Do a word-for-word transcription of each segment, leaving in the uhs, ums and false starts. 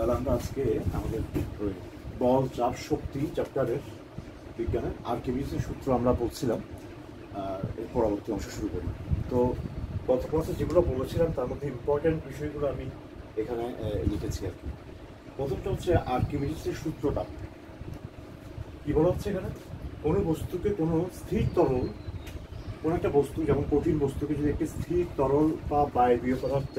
তাহলে আমরা আজকে আমাদের বল চাপ শক্তি চ্যাপ্টারের বিজ্ঞানের আর্কিমিডিসের সূত্র আমরা বলছিলাম, এর পরবর্তী অংশ শুরু করি। তো গত ক্লাসে যেগুলো বলেছিলাম তার মধ্যে ইম্পর্টেন্ট বিষয়গুলো আমি এখানে লিখেছি আর কি। প্রথমটা হচ্ছে আর্কিমিডিসের সূত্রটা কি বলা হচ্ছে এখানে, কোনো বস্তুকে কোনো স্থির তরল, কোনো একটা বস্তু যেমন কঠিন বস্তুকে যদি একটি স্থির তরল বা বায়বীয় পদার্থে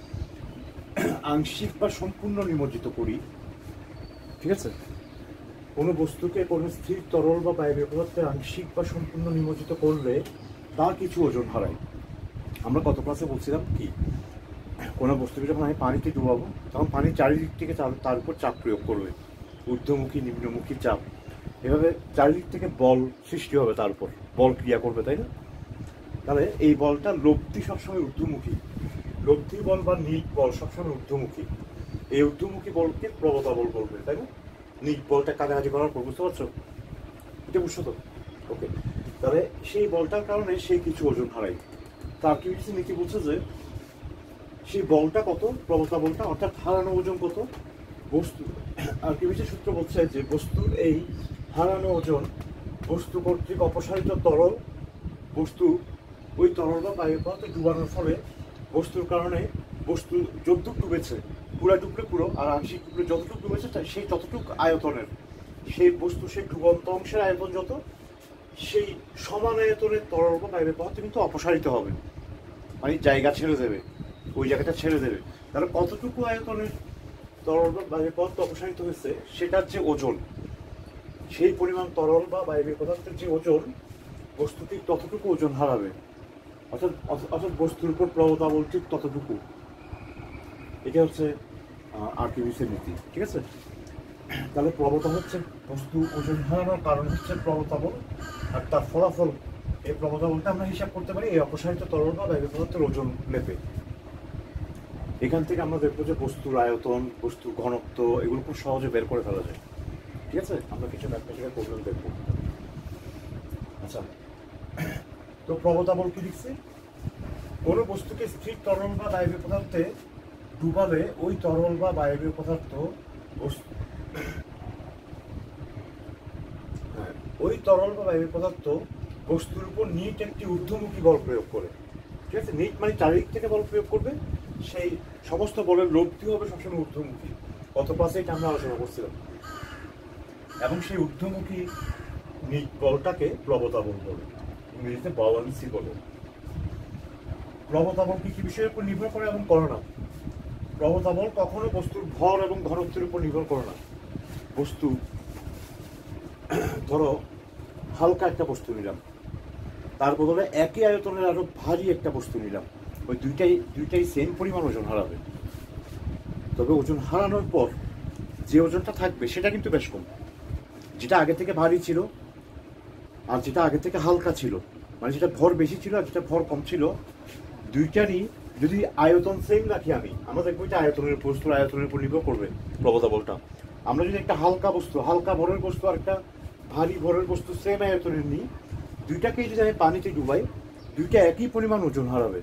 আংশিক বা সম্পূর্ণ নিমজ্জিত করি, ঠিক আছে, কোনো বস্তুকে কোনো স্থির তরল বা বায়বীয় পদার্থে আংশিক বা সম্পূর্ণ নিমজ্জিত করলে তা কিছু ওজন হারায়। আমরা গত ক্লাসে বলছিলাম কি, কোনো বস্তুকে যখন আমি পানিতে ডুবাবো তখন পানির চারিদিক থেকে তার উপর চাপ প্রয়োগ করবে, ঊর্ধ্বমুখী নিম্নমুখী চাপ, এভাবে চারিদিক থেকে বল সৃষ্টি হবে, তার উপর বল ক্রিয়া করবে, তাই না? তাহলে এই বলটা লব্ধি সবসময় ঊর্ধ্বমুখী, লব্ধি বল বা নিক বল সবসময় ঊর্ধ্বমুখী। এই ঊর্ধ্বমুখী বলকে প্রবতা বল বলবে, তাই না? নিক বলটা কাছাকাছি করার পর, বুঝতে পারছো? এটা বুঝছো তো? ওকে, তাহলে সেই বলটার কারণে সেই কিছু ওজন হারায়। তার কি কিছু নীতি বলছে যে সেই বলটা কত, প্রবতা বলটা, অর্থাৎ হারানো ওজন কত বস্তু। আর কি কিছু সূত্র বলছে যে বস্তুর এই হারানো ওজন বস্তু কর্তৃক অপসারিত তরল, বস্তু ওই তরল বা বায়ু পদার্থে ডুবানোর ফলে বস্তুর কারণে বস্তু যতটুক ডুবেছে, পুরা ডুবলে পুরো, আর আংশিক ডুবলে যতটুকু ডুবেছে সেই ততটুক আয়তনের, সেই বস্তু সেই ডুবন্ত অংশের আয়তন যত, সেই সমান আয়তনের তরল বা বায়ু পদার্থ কিন্তু অপসারিত হবে, মানে জায়গা ছেড়ে দেবে, ওই জায়গাটা ছেড়ে দেবে। তাহলে কতটুকু আয়তনের তরল বা বায়ু পদার্থ অপসারিত হয়েছে সেটার যে ওজন, সেই পরিমাণ তরল বা বায়বীয় পদার্থের যে ওজন, বস্তুটি ততটুকু ওজন হারাবে, অর্থাৎ অর্থাৎ বস্তুর উপর প্রবতা বল ঠিক ততটুকু। এটা হচ্ছে আর্কিমিডিসের নীতি, ঠিক আছে? তাহলে প্রবতা হচ্ছে বস্তু ওজন হারানোর কারণ হচ্ছে প্রবতা বল, আর তার ফলাফল এই প্রবতা বলটা আমরা হিসাব করতে পারি এই অপসারিত তরল বা বায়বীয় পদার্থের ওজন মেপে। এখান থেকে আমরা দেখবো যে বস্তুর আয়তন, বস্তুর ঘনত্ব, এগুলো খুব সহজে বের করে ফেলা যায়, ঠিক আছে? আমরা কিছু ম্যাথমেটিক্যাল প্রবলেম দেখবো। আচ্ছা, তো প্রবতা বল কি লিখছে, কোনো বস্তুকে স্থির তরল বা বায়বীয় পদার্থে ডুবালে ওই তরল বা বায়বীয় পদার্থ বস্তু হ্যাঁ ওই তরল বা বায়বীয় পদার্থ বস্তুর উপর নিট একটি ঊর্ধ্বমুখী বল প্রয়োগ করে, ঠিক আছে? নিট মানে চারিদিক থেকে বল প্রয়োগ করবে, সেই সমস্ত বলের লব্ধি হবে সবসময় ঊর্ধ্বমুখী। গত ক্লাসে এটা আমরা আলোচনা করছিলাম। এবং সেই ঊর্ধ্বমুখী নিট বলটাকে প্রবতা বল বলে, ইংরেজিতে বাউয়ান্সি বলে। প্রবতা বল কি কি বিষয়ের উপর নির্ভর করে এবং করে না? প্রবতা বল কখনো বস্তুর ভর এবং ঘনত্বের উপর নির্ভর করে না। বস্তু, ধরো হালকা একটা বস্তু নিলাম, তার বদলে একই আয়তনের আরো ভারী একটা বস্তু নিলাম, ওই দুইটাই দুইটাই সেম পরিমাণ ওজন হারাবে। তবে ওজন হারানোর পর যে ওজনটা থাকবে সেটা কিন্তু বেশ কম, যেটা আগে থেকে ভারী ছিল আর যেটা আগে থেকে হালকা ছিল, মানে যেটা ভর বেশি ছিল আর যেটা ভর কম ছিল, দুইটারই যদি আয়তন সেম রাখি আমি, আমরা দেখবো এটা আয়তনের বস্তুর আয়তনের উপর নির্ভর করবে প্রবতা বলটা। আমরা যদি একটা হালকা বস্তু, হালকা ভরের বস্তু আর একটা ভারী ভরের বস্তু সেম আয়তনের নিই, দুইটাকেই যদি আমি পানিতে ডুবাই, দুইটা একই পরিমাণ ওজন হারাবে।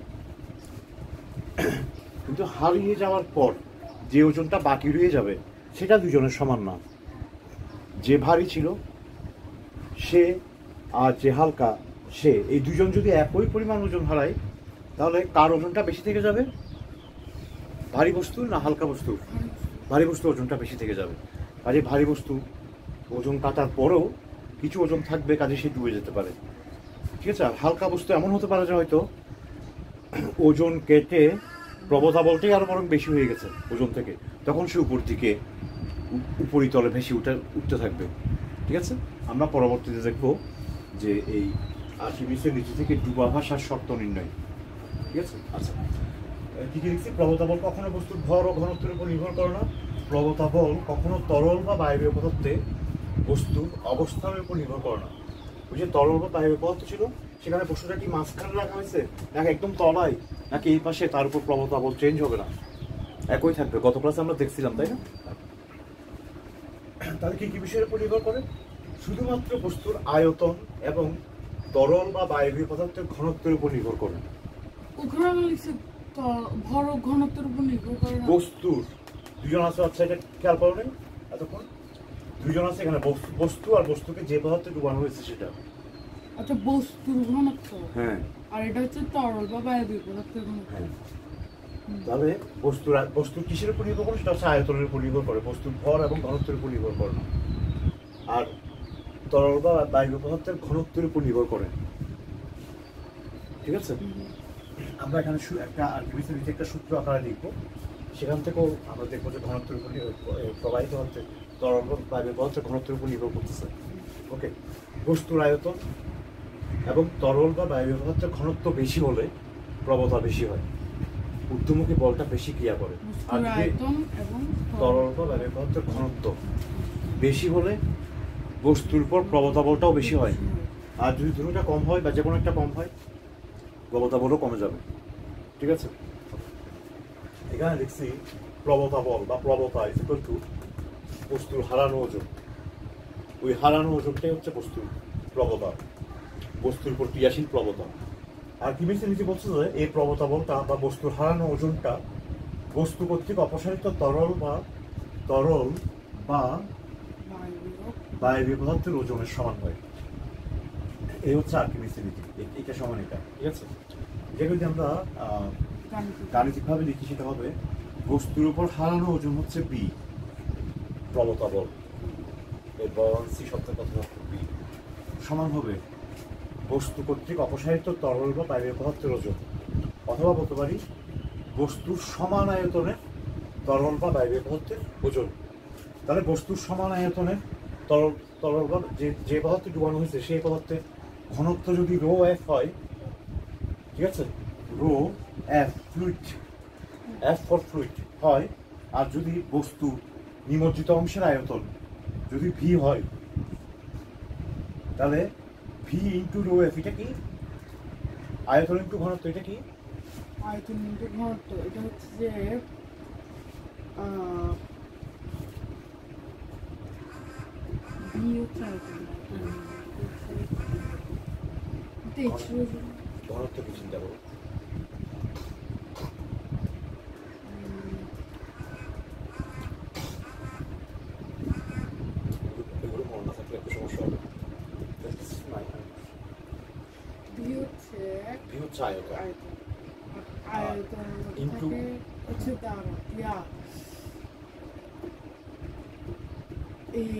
কিন্তু হারিয়ে যাওয়ার পর যে ওজনটা বাকি রয়ে যাবে সেটা দুজনের সমান না। যে ভারী ছিল সে আর যে হালকা সে, এই দুজন যদি একই পরিমাণ ওজন হারায়, তাহলে কার ওজনটা বেশি থেকে যাবে? ভারী বস্তু না হালকা বস্তু? ভারী বস্তু ওজনটা বেশি থেকে যাবে। কাজে ভারী বস্তু ওজন কাটার পরেও কিছু ওজন থাকবে, কাজে সে ডুবে যেতে পারে, ঠিক আছে? আর হালকা বস্তু এমন হতে পারে যে হয়তো ওজন কেটে প্রবতা বলটাই আরো বরং বেশি হয়ে গেছে ওজন থেকে, তখন সে উপর দিকে উপরিতলে ভেসে উঠে উঠতে থাকবে, ঠিক আছে? আমরা পরবর্তীতে দেখবো যে এই আর্কিমিডিসের নীতি থেকে ডুবা ভাসার শর্ত নির্ণয়, ঠিক আছে? আচ্ছা, কি কি লিখছি? প্রবতা বল কখনো বস্তুর ভর ও ঘনত্বের উপর নির্ভর করে না। প্রবতা বল কখনো তরল বা বায়বীয় পদার্থে বস্তুর অবস্থানের উপর নির্ভর করে না। ওই যে তরল বা বায়বীয় পদার্থ ছিল, সেখানে বস্তুটা কি মাঝখানে রাখা হয়েছে নাকি একদম তলায় নাকি এই পাশে, তার উপর প্রবতা বল চেঞ্জ হবে না, একই থাকবে। গত ক্লাসে আমরা দেখছিলাম, তাই না? তাহলে কি কি বিষয়ের উপর নির্ভর করে? শুধুমাত্র বস্তুর আয়তন এবং তরল বা বায়বীয় পদার্থের ঘনত্বের উপর নির্ভর করে। ভর ও ঘনত্বের উপর নির্ভর করে বস্তুর দুজন আছে, আচ্ছা এটা খেয়াল করো নাই এতক্ষণ? দুজন আছে এখানে, বস্তু বস্তু আর বস্তুকে যে পদার্থে ডুবানো হয়েছে সেটা। আচ্ছা, বস্তুর ঘনত্ব। হ্যাঁ। আর এটা হচ্ছে তরল বা বায়বীয় পদার্থের ঘনত্ব। হ্যাঁ। তাহলে বস্তুর বস্তুর কিসের উপর নির্ভর করে? সেটা হচ্ছে আয়তনের উপর নির্ভর করে, বস্তুর ভর এবং ঘনত্বের উপর নির্ভর করে না। আর তরল বা বায়বীয় পদার্থের ঘনত্বের উপর নির্ভর করে। ঠিক আছে? আমরা এখানে একটা আলটিমেটলি একটা সূত্র আকারে লিখবো, সেখান থেকেও আমরা দেখবো যে ঘনত্বের উপর প্রবাহিত হচ্ছে তরল বা বায়বীয় পদার্থের ঘনত্বের উপর নির্ভর করতেছে। ওকে, বস্তুর আয়তন এবং তরল বা বায়বীয় পদার্থের ঘনত্ব বেশি হলে প্রবণতা বেশি হয়, ঊর্ধ্বমুখী বলটা বেশি ক্রিয়া করে। আর তরল বা বায়বীয় পদার্থের ঘনত্ব বেশি হলে বস্তুর উপর প্রবণতা বলটাও বেশি হয়। আর যদি দুটোটা কম হয় বা যে কোনো একটা কম হয়, প্রবণতা বলও কমে যাবে। ঠিক আছে? এখানে লিখছি প্রবণতা বল বা প্রবণতা ইজ ইকুয়াল টু বস্তুর হারানো ওজন। ওই হারানো ওজনটাই হচ্ছে বস্তুর প্রবণতা, বস্তুর উপর ক্রিয়াশীল প্রবণতা। আর কি মিশে নিচে বলছে যে এই প্রবণতা বলটা বা বস্তুর হারানো ওজনটা বস্তু কর্তৃক অপসারিত তরল বা তরল বা বায়বীয় পদার্থের ওজনের সমান হয়। এই হচ্ছে আর্কিমিডিসের নীতি, এটা সমান এটা। ঠিক আছে? এটা যদি আমরা গাণিতিকভাবে লিখি সেটা হবে বস্তুর উপর হারানো ওজন হচ্ছে বি, প্রবণতা বল, এই বল সি শব্দের কথা বি, সমান হবে বস্তু কর্তৃক অপসারিত তরল বা বায়বীয় পদার্থের ওজন। অথবা বলতে পারি বস্তুর সমান আয়তনের তরল বা বায়বীয় পদার্থের ওজন। তাহলে বস্তুর সমান আয়তনের তরল তরল বা যে যে পদার্থে ডুবানো হয়েছে সেই পদার্থের ঘনত্ব যদি রো এফ হয়, ঠিক আছে, rho F fluid, F for fluid হয়, আর যদি বস্তু নিমজ্জিত অংশের আয়তন যদি ভি হয়, তাহলে ভি ইন্টু রো এফ, এটা কি আয়তন ইন্টু ঘনত্ব, এটা কি আয়তন ইন্টু ঘনত্ব। এটা হচ্ছে যে ভি হচ্ছে আয়তন, ঘনত্ব কি চিন্তা করো? এগুলো মনে না থাকলে একটু সমস্যা হবে। ভি হচ্ছে ভি হচ্ছে আয়তন, আয়তন ইন্টু হচ্ছে দ্বারা ইয়া এই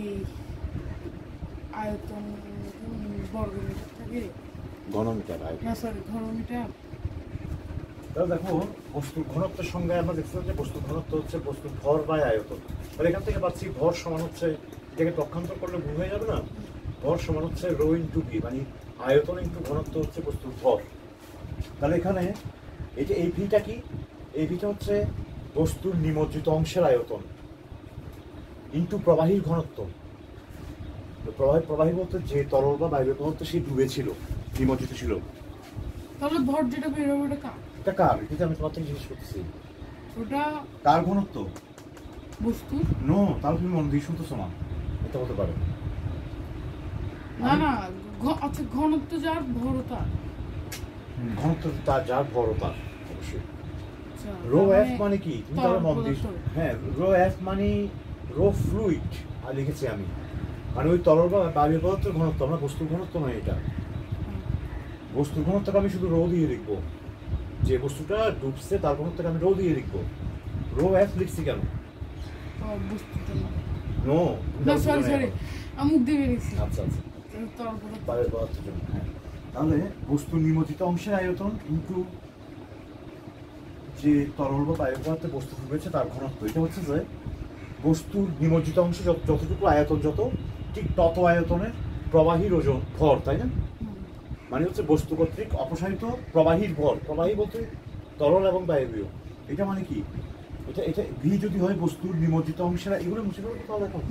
আয়তন বর্গমিটার থাকে, ঘনমিটার আয়তন, না সরি ঘনমিটার। তাহলে দেখো বস্তুর ঘনত্বের সঙ্গে আমরা দেখছিলাম যে বস্তুর ঘনত্ব হচ্ছে বস্তুর ভর বাই আয়তন। তাহলে এখান থেকে পাচ্ছি ভর সমান হচ্ছে, এটাকে পক্ষান্তর করলে ভুল হয়ে যাবে না, ভর সমান হচ্ছে রো ইন্টু ভি, মানে আয়তন ইন্টু ঘনত্ব হচ্ছে বস্তুর ভর। তাহলে এখানে এই যে এই ভিটা কি, এই ভিটা হচ্ছে বস্তুর নিমজ্জিত অংশের আয়তন ইন্টু প্রবাহীর ঘনত্ব। প্রবাহী প্রবাহী বলতে যে তরল বা বায়বীয় পদার্থ সে ডুবে ছিল, নিমজ্জিত ছিল। তাহলে ভর যেটা বের হবে ওটা কার? এটা কার? এটা আমি তোমার থেকে জিজ্ঞেস করতেছি। ওটা কার ঘনত্ব? বস্তু। নো, তাহলে তুমি মন দিয়ে শুনতেছো না, এটা হতে পারে না না, আচ্ছা ঘনত্ব যার ভর তার, ঘনত্ব তার যার ভর তার অবশ্যই। রো এফ মানে কি তুমি তাহলে মন দিয়ে, হ্যাঁ রো এফ মানে রো ফ্লুইড আর লিখেছি আমি, মানে ওই তরল বা বায়বীয় পদার্থের ঘনত্ব, আমরা বস্তুর ঘনত্ব নয় এটা। বস্তুর ঘনত্বকে আমি শুধু রো দিয়ে লিখবো, যে বস্তুটা ডুবছে তার ঘনত্বকে আমি রো দিয়ে লিখবো। রো এফ লিখছি কেন? নো, না সরি সরি আমি মুখ দিয়ে লিখছি। আচ্ছা আচ্ছা, তরল বায়বীয় পদার্থের জন্য। হ্যাঁ, তাহলে বস্তুর নিমজ্জিত অংশের আয়তন ইন্টু যে তরল বা বায়বীয় পদার্থে বস্তু ডুবেছে তার ঘনত্ব। এটা হচ্ছে যে বস্তুর নিমজ্জিত অংশ যতটুকু আয়তন যত, ঠিক তত আয়তনের প্রবাহীর ওজন ভর, তাই না? মানে হচ্ছে বস্তু কর্তৃক অপসারিত প্রবাহীর ভর। প্রবাহী বলতে তরল এবং বায়বীয়। এটা মানে কি, এটা এটা ভি যদি হয় বস্তুর নিমজ্জিত অংশের, এগুলো মুছে দেবো তাহলে দেখো।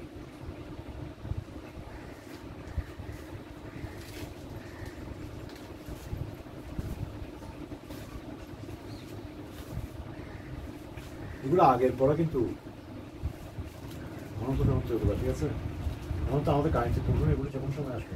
এগুলো আগের পরে কিন্তু ঘনত্ব ঘনত্ব এগুলো, ঠিক আছে? ঘনত্ব আমাদের গাণিতিক পড়বো না, এগুলো যখন সময় আসবে।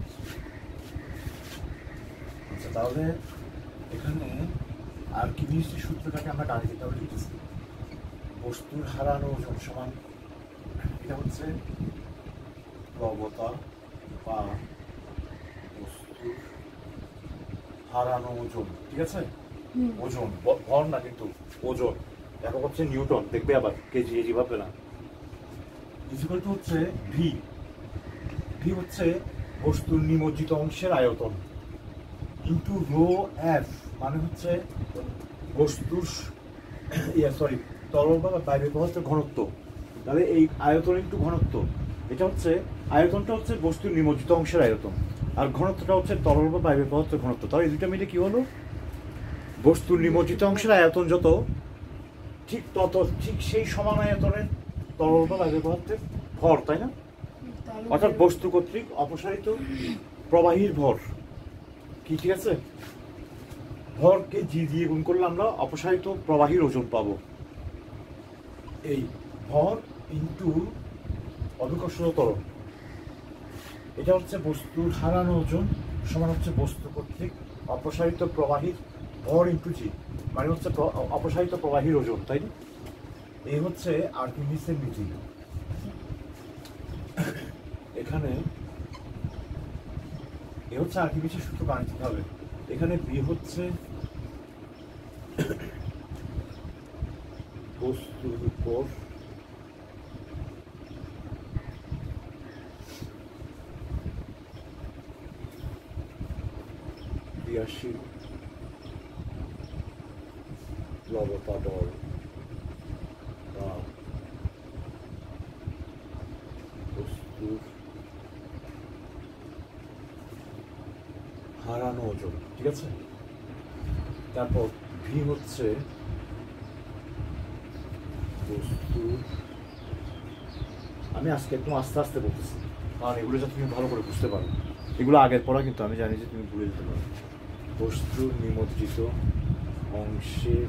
আচ্ছা, তাহলে এখানে আর্কিমিডিসের সূত্রটাকে আমরা গাণিতিকভাবে লিখেছি। বস্তুর হারানো ওজন সমান, এটা হচ্ছে প্রবতা বা বস্তুর হারানো ওজন, ঠিক আছে? হুম। ওজন, ব- ভর না কিন্তু ওজন, একক হচ্ছে নিউটন, দেখবে আবার কেজি এজি ভাববে না। ইজিকাল টু হচ্ছে ভি, ভি হচ্ছে বস্তুর নিমজ্জিত অংশের আয়তন ইন্টু রো এফ, মানে হচ্ছে বস্তুর ইয়া সরি তরল বা বাইরের পদার্থের ঘনত্ব। তাহলে এই আয়তন ইন্টু ঘনত্ব, এটা হচ্ছে আয়তনটা হচ্ছে বস্তুর নিমজ্জিত অংশের আয়তন, আর ঘনত্বটা হচ্ছে তরল বা বাইরের পদার্থের ঘনত্ব। তাহলে এই দুটো মিলে কি হলো? বস্তুর নিমজ্জিত অংশের আয়তন যত, ঠিক তত ঠিক সেই সমান আয়তনের তরল বা বাইরের পদার্থের ভর, তাই না? তাহলে অর্থাৎ বস্তু কর্তৃক অপসারিত প্রবাহীর ভর কি, ঠিক আছে? ভরকে জি দিয়ে গুণ করলে আমরা অপসারিত প্রবাহীর ওজন পাবো। এই ভর ইন্টু অভিকর্ষজ ত্বরণ, এটা হচ্ছে বস্তুর হারানো ওজন সমান হচ্ছে বস্তু কর্তৃক অপসারিত প্রবাহীর ভর ইন্টু জি, মানে হচ্ছে প্র- অপসারিত প্রবাহীর ওজন, তাই না? এই হচ্ছে আর্কিমিডিসের নীতি। এখানে এ হচ্ছে আর্কিমিডিসের সূত্র গাণিতিকভাবে। এখানে বি হচ্ছে বস্তুর উপর ক্রিয়াশীল প্লবতা বল বা বস্তুর হারানো ওজন, ঠিক আছে? তারপর ভি হচ্ছে বস্তুর, আমি আজকে একটু আস্তে আস্তে বলতেছি কারণ এগুলো যাতে তুমি ভালো করে বুঝতে পারো, এগুলো আগের পড়া কিন্তু আমি জানি যে তুমি ভুলে যেতে পারো। বস্তুর নিমজ্জিত অংশের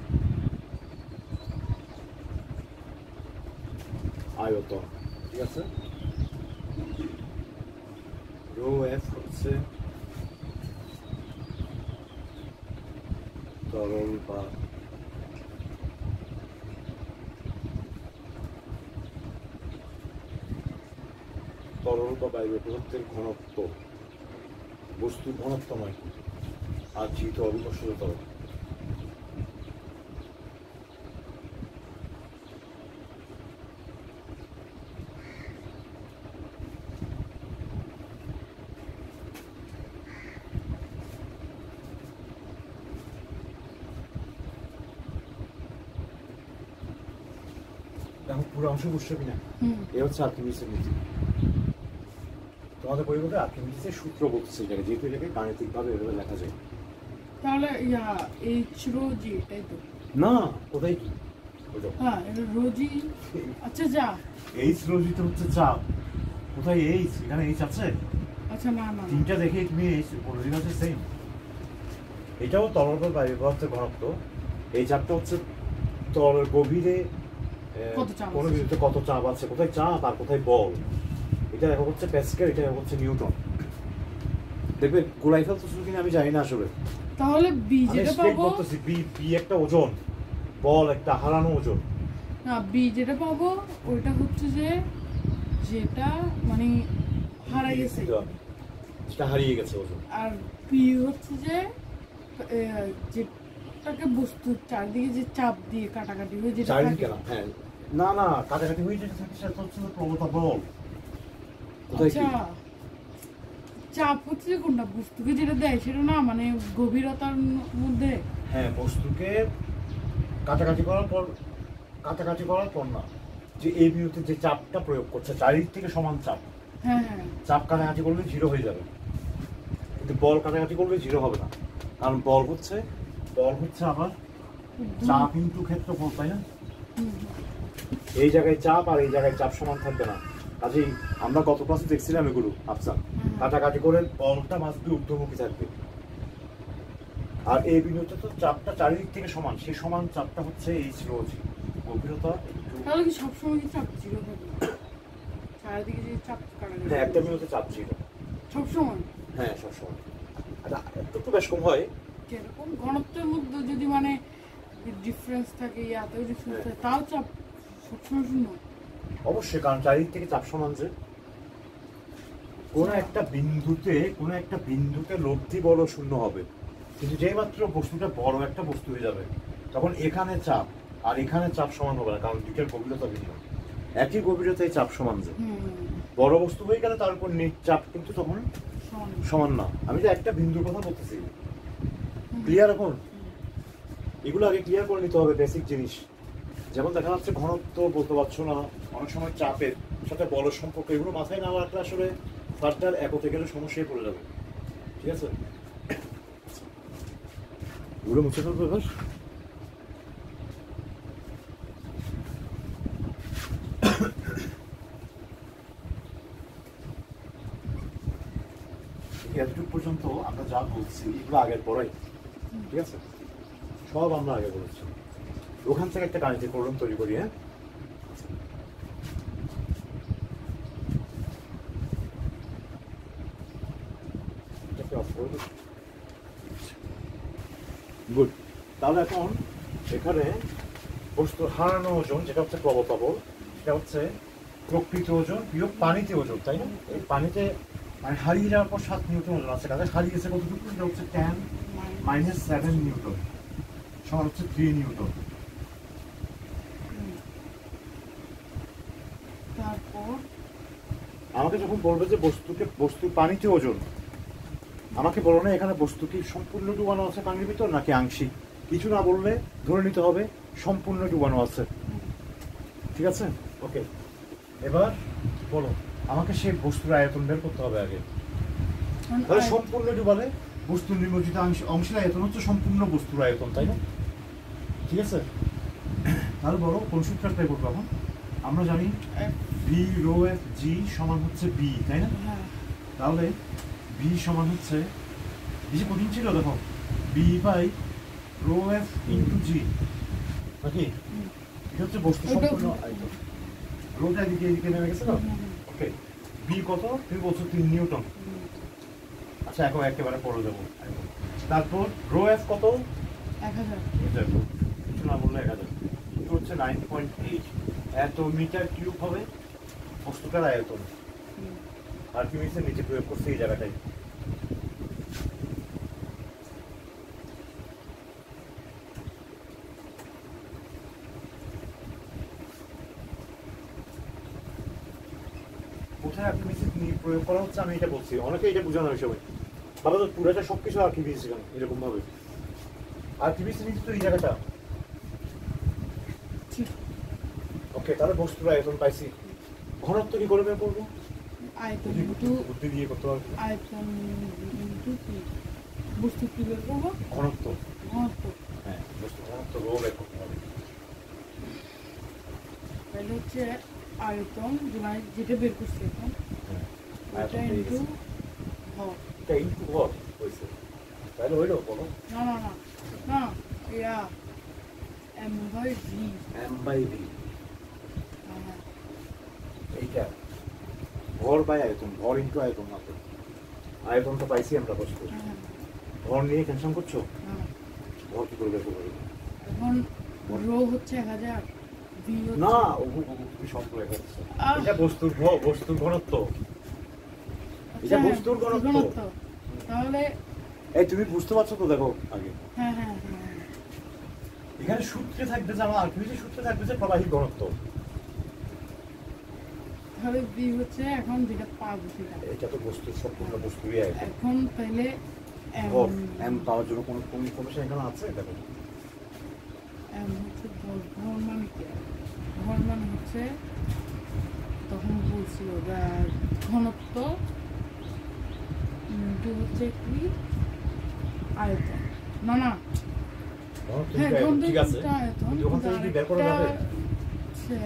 আয়তন, ঠিক আছে? রো এফ হচ্ছে তরল বা তরল বা বাইরের পদার্থের ঘনত্ব, বস্তুর ঘনত্ব নয়, আর যেহেতু অবিকর্ষজ তরল। দেখো পুরো অংশ বুঝতে পারি না, হুম। এ হচ্ছে আর্কিমিডিসের নীতি। তোমাদের বই বলতে আর্কিমিডিসের সূত্র বলতেছে এটাকে, যেহেতু এটাকে গাণিতিক ভাবে এভাবে লেখা যায়। তাহলে ইয়া এইচ রো জি, তাই তো? না, কোথায় কি বুঝো, হ্যাঁ, এটা রোজি। আচ্ছা যা, এইচ রোজিতে হচ্ছে চাপ, কোথায় এইচ? এখানে এইচ আছে? আচ্ছা না না না। তিনটা দেখে তুমি এইচ রোজি আছে সেম। এটাও তরল বা বাইরের পদার্থের ঘনত্ব। এই চাপটা হচ্ছে তরলের গভীরে আহ, কত চাপ কোনো আছে? কিছুতে কত চাপ আছে, কোথায় চাপ আর কোথায় বল। এটা একক হচ্ছে প্যাসকেল, এটা একক হচ্ছে নিউটন। দেখবে গোলাই ফেলতে শুধু কিনা আমি জানি না আসলে, তাহলে বি আমি যেটা স্ট্রেট পাবো, বলতেছি বি, বি একটা ওজন, বল একটা হারানো ওজন। না বি যেটা পাবো ওইটা হচ্ছে যে যেটা মানে হারাই গেছে, কিন্তু আমি যেটা হারিয়ে গেছে ওজন। আর পি হচ্ছে যে এ, যেটাকে বস্তুর চারদিকে যে চাপ দিয়ে কাটাকাটি হয়ে যেটা চারিদিকে থাকে। না, হ্যাঁ, না না কাছাকাছি হয়ে যেটা থাকে সেটা হচ্ছে প্রবতা বল। কোথায় কি? আচ্ছা, চাপ হচ্ছে যে কোনটা বস্তুকে যেটা দেয় সেটা না, মানে গভীরতার মধ্যে। হ্যাঁ, বস্তুকে কাছাকাছি করার পর, কাছাকাছি করার পর না, যে এই বিন্দুতে যে চাপটা প্রয়োগ করছে চারিদিক থেকে সমান চাপ, হ্যাঁ হ্যাঁ। চাপ কাছাকাছি করলে জিরো হয়ে যাবে, কিন্তু বল কাছাকাছি করলে জিরো হবে না, কারণ বল হচ্ছে বল হচ্ছে আবার চাপ ইন্টু ক্ষেত্রফল, তাই না? হুম, এই জায়গায় চাপ আর এই জায়গায় চাপ সমান থাকবে না, কাজেই আমরা গত ক্লাসে দেখছিলাম এগুলো। আচ্ছা, হুম। কাছাকাছি করে বলটা মাস বি ঊর্ধ্বমুখী থাকবে, আর এই বিন্দুতে তো চাপটা চারিদিক থেকে সমান, সেই সমান চাপটা হচ্ছে এইচ রো জি, গভীরতা একটু। তাহলে কি সবসময় কি চাপ জিরো থাকে? চারিদিকে যে চাপ কাটাকাটি হ্যাঁ, একটা বিন্দুতে চাপ ছিল, সবসময় হ্যাঁ সবসময়। আচ্ছা, একটু একটু বেশ কম হয়। যেরকম ঘনত্বের মধ্যে যদি মানে ডিফারেন্স থাকে ইয়াতেও ডিফারেন্স থাকে, তাও চাপ সবসময় শূন্য। অবশ্যই, কারণ চারিদিক থেকে চাপ সমান যে কোনো একটা বিন্দুতে কোনো একটা বিন্দুতে লব্ধি বড় শূন্য হবে, কিন্তু যেই মাত্র বস্তুটা বড় একটা বস্তু হয়ে যাবে তখন এখানে চাপ আর এখানে চাপ সমান হবে না, কারণ দুইটার গভীরতা ভিন্ন। একই গভীরতায় চাপ সমান যে বড় বস্তু হয়ে গেলে তার উপর নিট চাপ কিন্তু তখন সমান না। আমি তো একটা বিন্দুর কথা বলতেছি, ক্লিয়ার? এখন এগুলো আগে ক্লিয়ার করে নিতে হবে, বেসিক জিনিস। যেমন দেখা যাচ্ছে ঘনত্ব বলতে পারছো না, অনেক সময় চাপের সাথে বলের সম্পর্ক, এগুলো মাথায় না রাখলে আসলে ফার্দার একতে গেলে সমস্যায় পড়ে যাবে। ঠিক আছে, এগুলো মুছে ফেলবো এবার। এতটুকু পর্যন্ত আমরা যা বলছি এগুলো আগের পড়াই, ঠিক আছে, সব আমরা আগে বলেছি। ওখান থেকে একটা কানেক্টিভ প্রবলেম তৈরি করি। হ্যাঁ, গুড। তাহলে এখন এখানে বস্তুর হারানো ওজন যেটা হচ্ছে প্রবতাবল, সেটা হচ্ছে প্রকৃত ওজন বিয়োগ পানিতে ওজন, তাই না? এই পানিতে মানে হারিয়ে যাওয়ার পর সাত নিউটন ওজন আছে, কাজে হারিয়েছে কতটুকু? সেটা হচ্ছে টেন মাইনাস সেভেন নিউটন সমান হচ্ছে থ্রি নিউটন। তারপর আমাকে যখন বলবে যে বস্তুকে বস্তুর পানিতে ওজন, আমাকে বলো না এখানে বস্তু কি সম্পূর্ণ ডুবানো আছে পানির ভিতর নাকি আংশিক। কিছু না বললে ধরে নিতে হবে সম্পূর্ণ ডুবানো আছে, ঠিক আছে? ওকে, এবার বলো আমাকে সেই বস্তুর আয়তন বের করতে হবে আগে। তাহলে সম্পূর্ণ ডুবালে বস্তুর নিমজ্জিত অংশের আয়তন হচ্ছে সম্পূর্ণ বস্তুর আয়তন, তাই না? ঠিক আছে, তাহলে বলো কোন সূত্র অ্যাপ্লাই করবো এখন? আমরা জানি বি রো এফ জি সমান হচ্ছে বি, তাই না? তাহলে বি সমান হচ্ছে, বেশি কঠিন ছিল দেখো, B by rho F into G, নাকি? এটা হচ্ছে বস্তু সম্পূর্ণ আয়তন। রোটা এদিকে এদিকে নেমে গেছে না? ওকে, বি কত? তুমি বলছো তিন নিউটন। আচ্ছা, এখন একেবারে পড়ে যাবো। তারপর রো এফ কত? এক হাজার। কিছু না বললে এক হাজার। এটা হচ্ছে নাইন পয়েন্ট এইট এত মিটার কিউব হবে বস্তুটার আয়তন। আর্কিমিডিসের নিচে প্রয়োগ করছে এই জায়গাটায়। কোথায় আর্কিমিডিস প্রয়োগ করা হচ্ছে আমি এটা বলছি, অনেকে এটা বোঝানো হয় সবাই। বাবা তো পুরোটা সবকিছু আর্কিমিডিস কেন এরকম ভাবে? আর্কিমিডিসের নিচে তো এই জায়গাটা। ওকে, তাহলে বস্তুর আয়তন পাইছি। ঘনত্ব কি করে বের করবো? আয়তন ইনটু বুদ্ধি দিয়ে করতে পারবো। আয়তন ইনটু কি বস্তু কি বের করবো? ঘনত্ব। ঘনত্ব। হ্যাঁ, বস্তু ঘনত্ব রো বের করতে হবে। তাহলে হচ্ছে আয়তন যেটা বের করছি এখন, এটা ইনটু ভর। এটা ইনটু ভর হয়েছে, তাহলে হইলো বলো? না না না না, yeah M by V. M by V, এইটা ভর বাই আয়তন, ভর ইনটু আয়তন মাত্র। আয়তন তো পাইছি আমরা বস্তু, ভর নিয়ে টেনশন করছো? ভর কি করে বের করবো? এখন রো হচ্ছে এক হাজার, ভি হচ্ছে না, ওগু ওগু তুমি সব করে যাচ্ছে। এটা বস্তুর ভর, বস্তুর ঘনত্ব। এটা বস্তুর ঘনত্ব। তাহলে এই তুমি বুঝতে পারছো তো? দেখো আগে, হ্যাঁ হ্যাঁ হ্যাঁ, এখানে সূত্রে থাকবে যে আমার আর্কিমিডিসের সূত্রে থাকবে যে প্রবাহী ঘনত্ব। তাহলে ভি হচ্ছে এখন যেটা পাবো সেটা। এটা তো বস্তুর সম্পূর্ণ বস্তুরই আয়তন। এখন তাহলে ভর এম পাওয়ার জন্য কোন কোন ইনফরমেশন এখানে আছে? দেখো, এম হচ্ছে ভর। ভর মানে কি? ভর মানে হচ্ছে তখন বলছিল ঘনত্ব ইনটু হচ্ছে কি আয়তন। না না, হ্যাঁ ঘনত্ব ঠিক আছে, আয়তন। যখন থেকে কি বের করা যাবে? হচ্ছে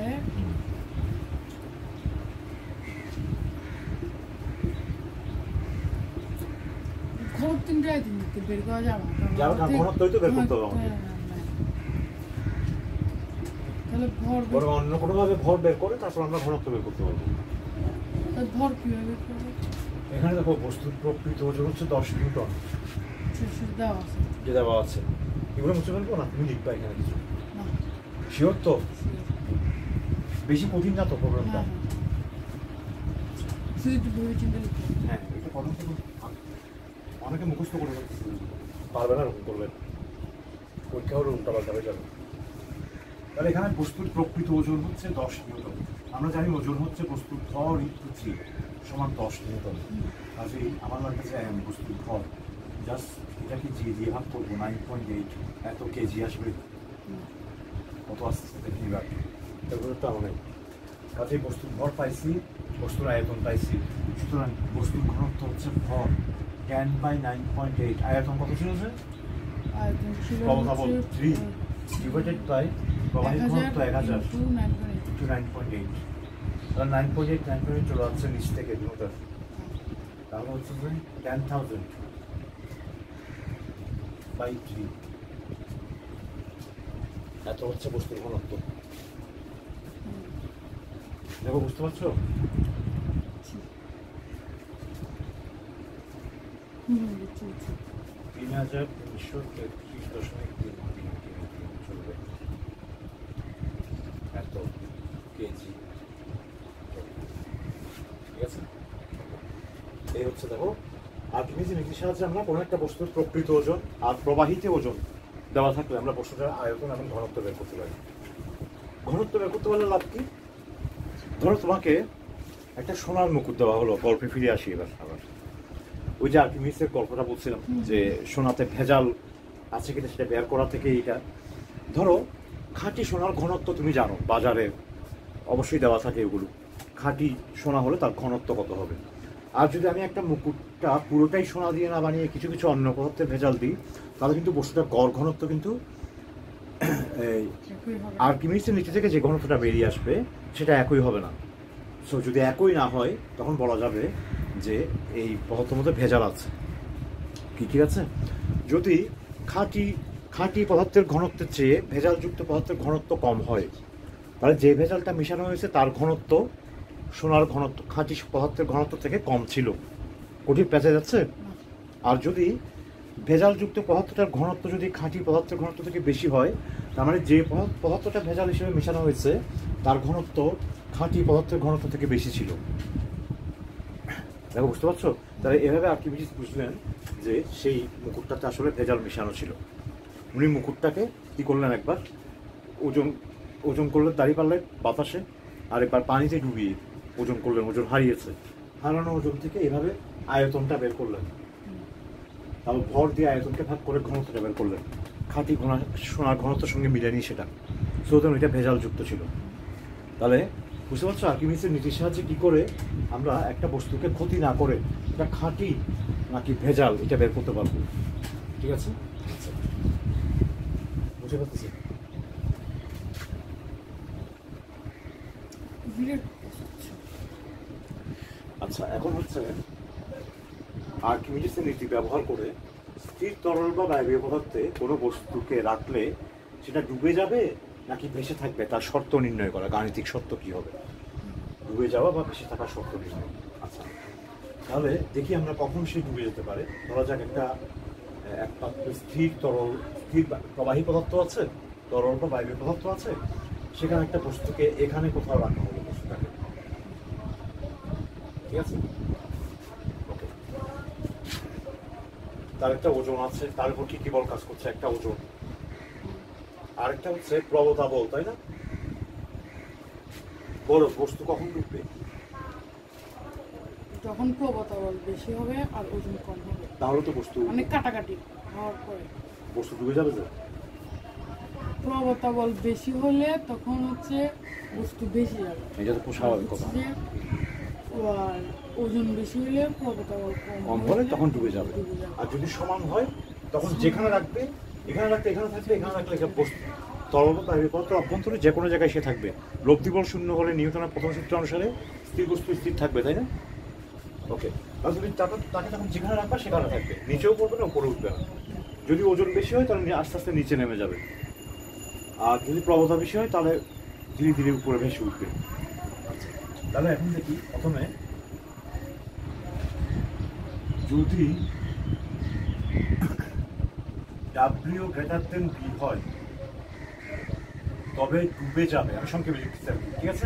ঘনত্ব ইনটু আয়তন বের করা যাবে না, যাবে না, ঘনত্বই তো বের করতে হবে আমাকে। তাহলে ভর বড় অন্য কোনো ভাবে ভর বের করে তারপর আমরা ঘনত্ব বের করতে পারবো। ভর কিভাবে বের করবো? এখানে দেখো বস্তুর প্রকৃত ওজন হচ্ছে দশ নিউটন, দেওয়া আছে, যে দেওয়া আছে। এগুলো মুছে ফেলবো না, তুমি লিখবা এখানে কিছু। না, শিওর তো? sure. বেশি কঠিন না তো প্রোগ্রামটা? হ্যাঁ, হ্যাঁ। শুধু একটু ভেবে চিন্তে লিখতে হবে। হ্যাঁ, এটা কত অনেকে মুখস্থ করে পারবে না, এরকম করবেন পরীক্ষা হলে উল্টা পাল্টা হয়ে যাবে। তাহলে এখানে বস্তুর প্রকৃত ওজন হচ্ছে দশ নিউটন। আমরা জানি ওজন হচ্ছে বস্তুর ভর ইন্টু থ্রি সমান দশ নিউটন। কাজেই আমার লাগতেছে বস্তুর ভর জাস্ট এটাকে জি দিয়ে ভাগ করবো, নাইন পয়েন্ট এইট এত কেজি আসবে। কত আস্তে আস্তে দেখি এবার এগুলো তো অনেক। কাজেই বস্তুর ভর পাইছি, বস্তুর আয়তন পাইছি, সুতরাং বস্তুর ঘনত্ব হচ্ছে ভর ten by nine point eight. আয়তন কত ছিল যে? আয়তন ছিল প্রবাহ হচ্ছে, থ্রি ডিভাইডেড বাই প্রবাহী ঘনত্ব এক হাজার into nine point eight। To nine point eight. তাহলে nine point eight nine point eight চলে যাচ্ছে নিচ থেকে মিটার, তাহলে হচ্ছে যে টেন থাউজেন্ড বাই থ্রি। এত হচ্ছে বস্তুর ঘনত্ব। হুম। দেখো বুঝতে পারছো? হুম, বুঝছি, বুঝছি। তিন হাজার তিনশো তেত্রিশ দশমিক তিন তিন তিন তিন চলবে এত কেজি। ঠিক আছে, এই হচ্ছে দেখো আর্কিমিডিস নীতির সাহায্যে আমরা কোনো একটা বস্তুর প্রকৃত ওজন আর প্রবাহিত ওজন দেওয়া থাকলে আমরা বস্তুটার আয়তন এবং ঘনত্ব বের করতে পারি। ঘনত্ব বের করতে পারলে লাভ কি? ধরো তোমাকে একটা সোনার মুকুট দেওয়া হলো, গল্পে ফিরে আসি এবার আবার। ওই যে আর্কিমিডিসের গল্পটা বলছিলাম যে সোনাতে ভেজাল আছে কিনা সেটা বের করা থেকে এইটা। ধরো খাঁটি সোনার ঘনত্ব তুমি জানো, বাজারে অবশ্যই দেওয়া থাকে এগুলো। খাঁটি সোনা হলে তার ঘনত্ব কত হবে। আর যদি আমি একটা মুকুটটা পুরোটাই সোনা দিয়ে না বানিয়ে কিছু কিছু অন্য পদার্থে ভেজাল দিই, তাহলে কিন্তু বস্তুটার গড় ঘনত্ব কিন্তু এই একই হবে। আর্কিমিডিসের নীতি থেকে যে ঘনত্বটা বেরিয়ে আসবে সেটা একই হবে না। সো যদি একই না হয় তখন বলা যাবে যে এই পদার্থের মধ্যে ভেজাল আছে। কি ঠিক আছে? যদি খাঁটি খাঁটি পদার্থের ঘনত্বের চেয়ে ভেজালযুক্ত পদার্থের ঘনত্ব কম হয়, তাহলে যে ভেজালটা মেশানো হয়েছে তার ঘনত্ব সোনার ঘনত্ব খাঁটি পদার্থের ঘনত্ব থেকে কম ছিল। কঠিন পেঁচে যাচ্ছে? আর যদি ভেজালযুক্ত পদার্থটার ঘনত্ব যদি খাঁটি পদার্থের ঘনত্ব থেকে বেশি হয়, তার মানে যে পদার্থটা ভেজাল হিসেবে মেশানো হয়েছে তার ঘনত্ব খাঁটি পদার্থের ঘনত্ব থেকে বেশি ছিল। দেখো বুঝতে পারছো? তাহলে এভাবে আর্কিমিডিস বুঝলেন যে সেই মুকুটটাতে আসলে ভেজাল মেশানো ছিল। উনি মুকুটটাকে কী করলেন, একবার ওজন ওজন করলেন দাঁড়িপাল্লায় বাতাসে, আর একবার পানিতে ডুবিয়ে ওজন করলেন, ওজন হারিয়েছে। হারানো ওজন থেকে এভাবে আয়তনটা বের করলেন, তারপর ভর দিয়ে আয়তনকে ভাগ করে ঘনত্বটা বের করলেন। খাঁটি ঘন সোনার ঘনত্বের সঙ্গে মিলে নিই সেটা, সুতরাং এটা ভেজালযুক্ত ছিল। তাহলে বুঝতে পারছো আর্কিমিডিসের নীতির সাহায্যে কী করে আমরা একটা বস্তুকে ক্ষতি না করে এটা খাঁটি নাকি ভেজাল এটা বের করতে পারবো। ঠিক আছে, বুঝতে পারতেছি? বিরাট কষ্ট। আচ্ছা, এখন হচ্ছে আর্কিমিডিসের নীতি ব্যবহার করে স্থির তরল বা বায়বীয় পদার্থে কোনো বস্তুকে রাখলে সেটা ডুবে যাবে নাকি ভেসে থাকবে তার শর্ত নির্ণয় করা। গাণিতিক শর্ত কি হবে ডুবে যাওয়া বা ভেসে থাকার শর্ত নির্ণয়। আচ্ছা, তাহলে দেখি আমরা কখন সে ডুবে যেতে পারে। ধরা যাক একটা এক পাত্রে স্থির তরল স্থির প্রবাহী পদার্থ আছে, তরল বা বায়বীয় পদার্থ আছে, সেখানে একটা বস্তুকে এখানে কোথাও রাখা হলো বস্তুটাকে। ঠিক আছে, তার একটা ওজন আছে, তার উপর কি কি বল কাজ করছে, একটা ওজন। আরেকটা হচ্ছে প্রবতা বল, তাই না? বলো বস্তু কখন ডুববে? যখন প্রবতা বল বেশি হবে আর ওজন কম হবে, তাহলে তো বস্তু অনেক কাটাকাটি হওয়ার পরে বস্তু ডুবে যাবে। যে প্রবতা বল বেশি হলে তখন হচ্ছে বস্তু বেশি যাবে, এটা তো খুব স্বাভাবিক কথা। যে আর ওজন বেশি হলে প্রবতা বল কম হলে তখন ডুবে যাবে। আর যদি সমান হয় তখন যেখানে রাখবে এখানে রাখতে এখানে থাকবে, এখানে রাখলে এটা বস্তু তরল বা বায়বীয় পদার্থ অভ্যন্তরে যে কোনো জায়গায় সে থাকবে। লব্ধি বল শূন্য হলে নিউটনের প্রথম সূত্র অনুসারে স্থির বস্তু স্থির থাকবে, তাই না? ওকে, আর যদি তাকে তাকে তখন যেখানে রাখবা সেখানে থাকবে, নিচেও পড়বে না উপরে উঠবে না। যদি ওজন বেশি হয় তাহলে আস্তে আস্তে নিচে নেমে যাবে, আর যদি প্রবতা বেশি হয় তাহলে ধীরে ধীরে উপরে ভেসে উঠবে। আচ্ছা, তাহলে এখন দেখি প্রথমে যদি ডাব্লিউ গ্রেটার দেন বি হয় তবে ডুবে যাবে, আমি সংক্ষেপে লিখতে চাই, ঠিক আছে?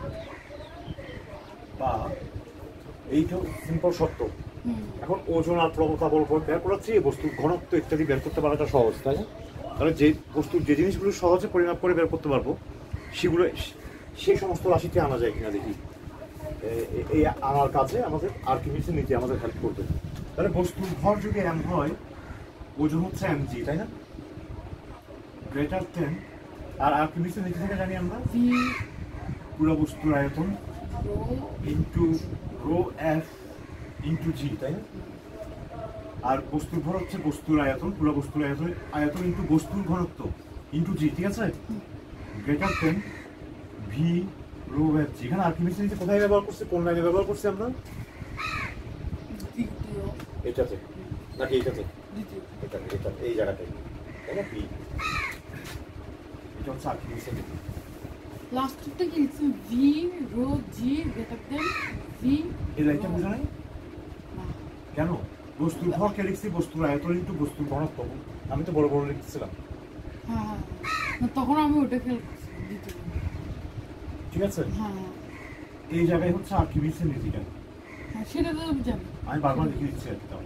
বা এইটা সিম্পল সত্য। এখন ওজন আর প্রবণতা বল বের করাচ্ছি, বস্তুর ঘনত্ব ইত্যাদি বের করতে পারাটা সহজ, তাই না? তাহলে যে বস্তুর যে জিনিসগুলো সহজে পরিমাপ করে বের করতে পারবো সেগুলো সেই সমস্ত রাশিতে আনা যায় কিনা দেখি। এই আনার কাজে আমাদের আর্কিমিডিসের নীতি আমাদের হেল্প করবে। তাহলে বস্তুর ভর যদি এম হয়, ওজন হচ্ছে এম জি, তাই না? গ্রেটার দেন, আর আর্কিমিডিসের নীতি থেকে জানি আমরা ভি পুরো বস্তুর আয়তন rho into rho F into G, তাই না? আর বস্তুর ভর হচ্ছে বস্তুর আয়তন, পুরো বস্তুর আয়তন আয়তন ইন্টু বস্তুর ঘনত্ব ইন্টু জি, ঠিক আছে? Greater than V rho F G. এখানে আর্কিমিডিসের নীতি কোথায় ব্যবহার করছি, কোন লাইনে ব্যবহার করছি আমরা? দ্বিতীয় এটাতে নাকি এটাতে? দ্বিতীয় এটা এটা এই জায়গাটায়, তাই না? পি, এটা হচ্ছে আর্কিমিডিসের নীতি। লাস্টটা কি লিখছি? V rho G greater than V. এই লাইনটা বোঝা নাই কেন? বস্তুর ভরকে লিখছি বস্তুর আয়তন ইন্টু বস্তুর ঘনত্ব, আমি তো বড় বড় লিখছিলাম, হ্যাঁ হ্যাঁ না, তখন আমি ওটা খেয়াল করছি দ্বিতীয়। ঠিক আছে? হ্যাঁ হ্যাঁ এই জায়গায় হচ্ছে আর্কিমিডিসের নীতিটা, হ্যাঁ সেটা তো আমি জানি। আমি বারবার লিখে দিচ্ছি আর কি। তাও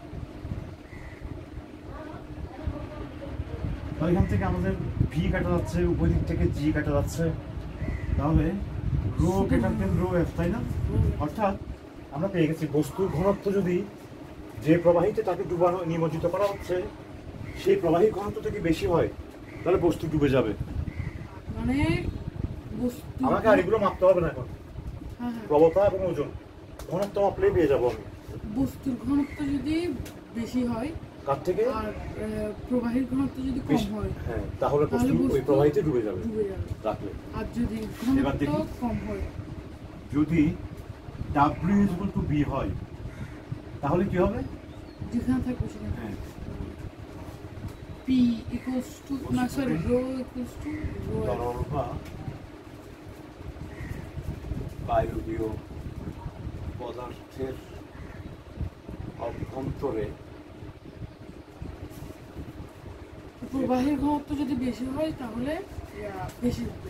তাহলে এখান থেকে আমাদের ভি কাটা যাচ্ছে, উপর দিক থেকে জি কাটা যাচ্ছে, তাহলে rho greater than rho F, তাই না? অর্থাৎ আমরা পেয়ে গেছি বস্তুর ঘনত্ব যদি যে প্রবাহিতে তাকে ডুবানো নিমজ্জিত করা হচ্ছে সেই প্রবাহী ঘনত্ব থেকে বেশি হয় তাহলে বস্তু ডুবে যাবে। মানে বস্তু আমাকে আর এগুলো মাপতে হবে না এখন, হ্যাঁ হ্যাঁ প্রবণতা এবং ওজন ঘনত্ব মাপলেই পেয়ে যাবো আমি। বস্তুর ঘনত্ব যদি বেশি হয় কার থেকে? আর আহ, প্রবাহীর ঘনত্ব যদি কম বেশি। হয় হ্যাঁ, তাহলে তাহলে বস্তু ওই বস্তু প্রবাহিতে ডুবে যাবে ডুবে যাবে। রাখলে। আর যদি এবার ঘনত্ব দেখি। কম হয়, যদি ডাব্লিউ ইকুয়াল টু বি হয় তাহলে কি হবে? যেখানে থাকবে সেখানে হ্যাঁ, পি ইকুয়ালস টু না sorry rho equals to rho তরল বা বায়বীয় পদার্থের অভ্যন্তরে প্রবাহের ঘনত্ব যদি বেশি হয় তাহলে ইয়া, বেশি হবে।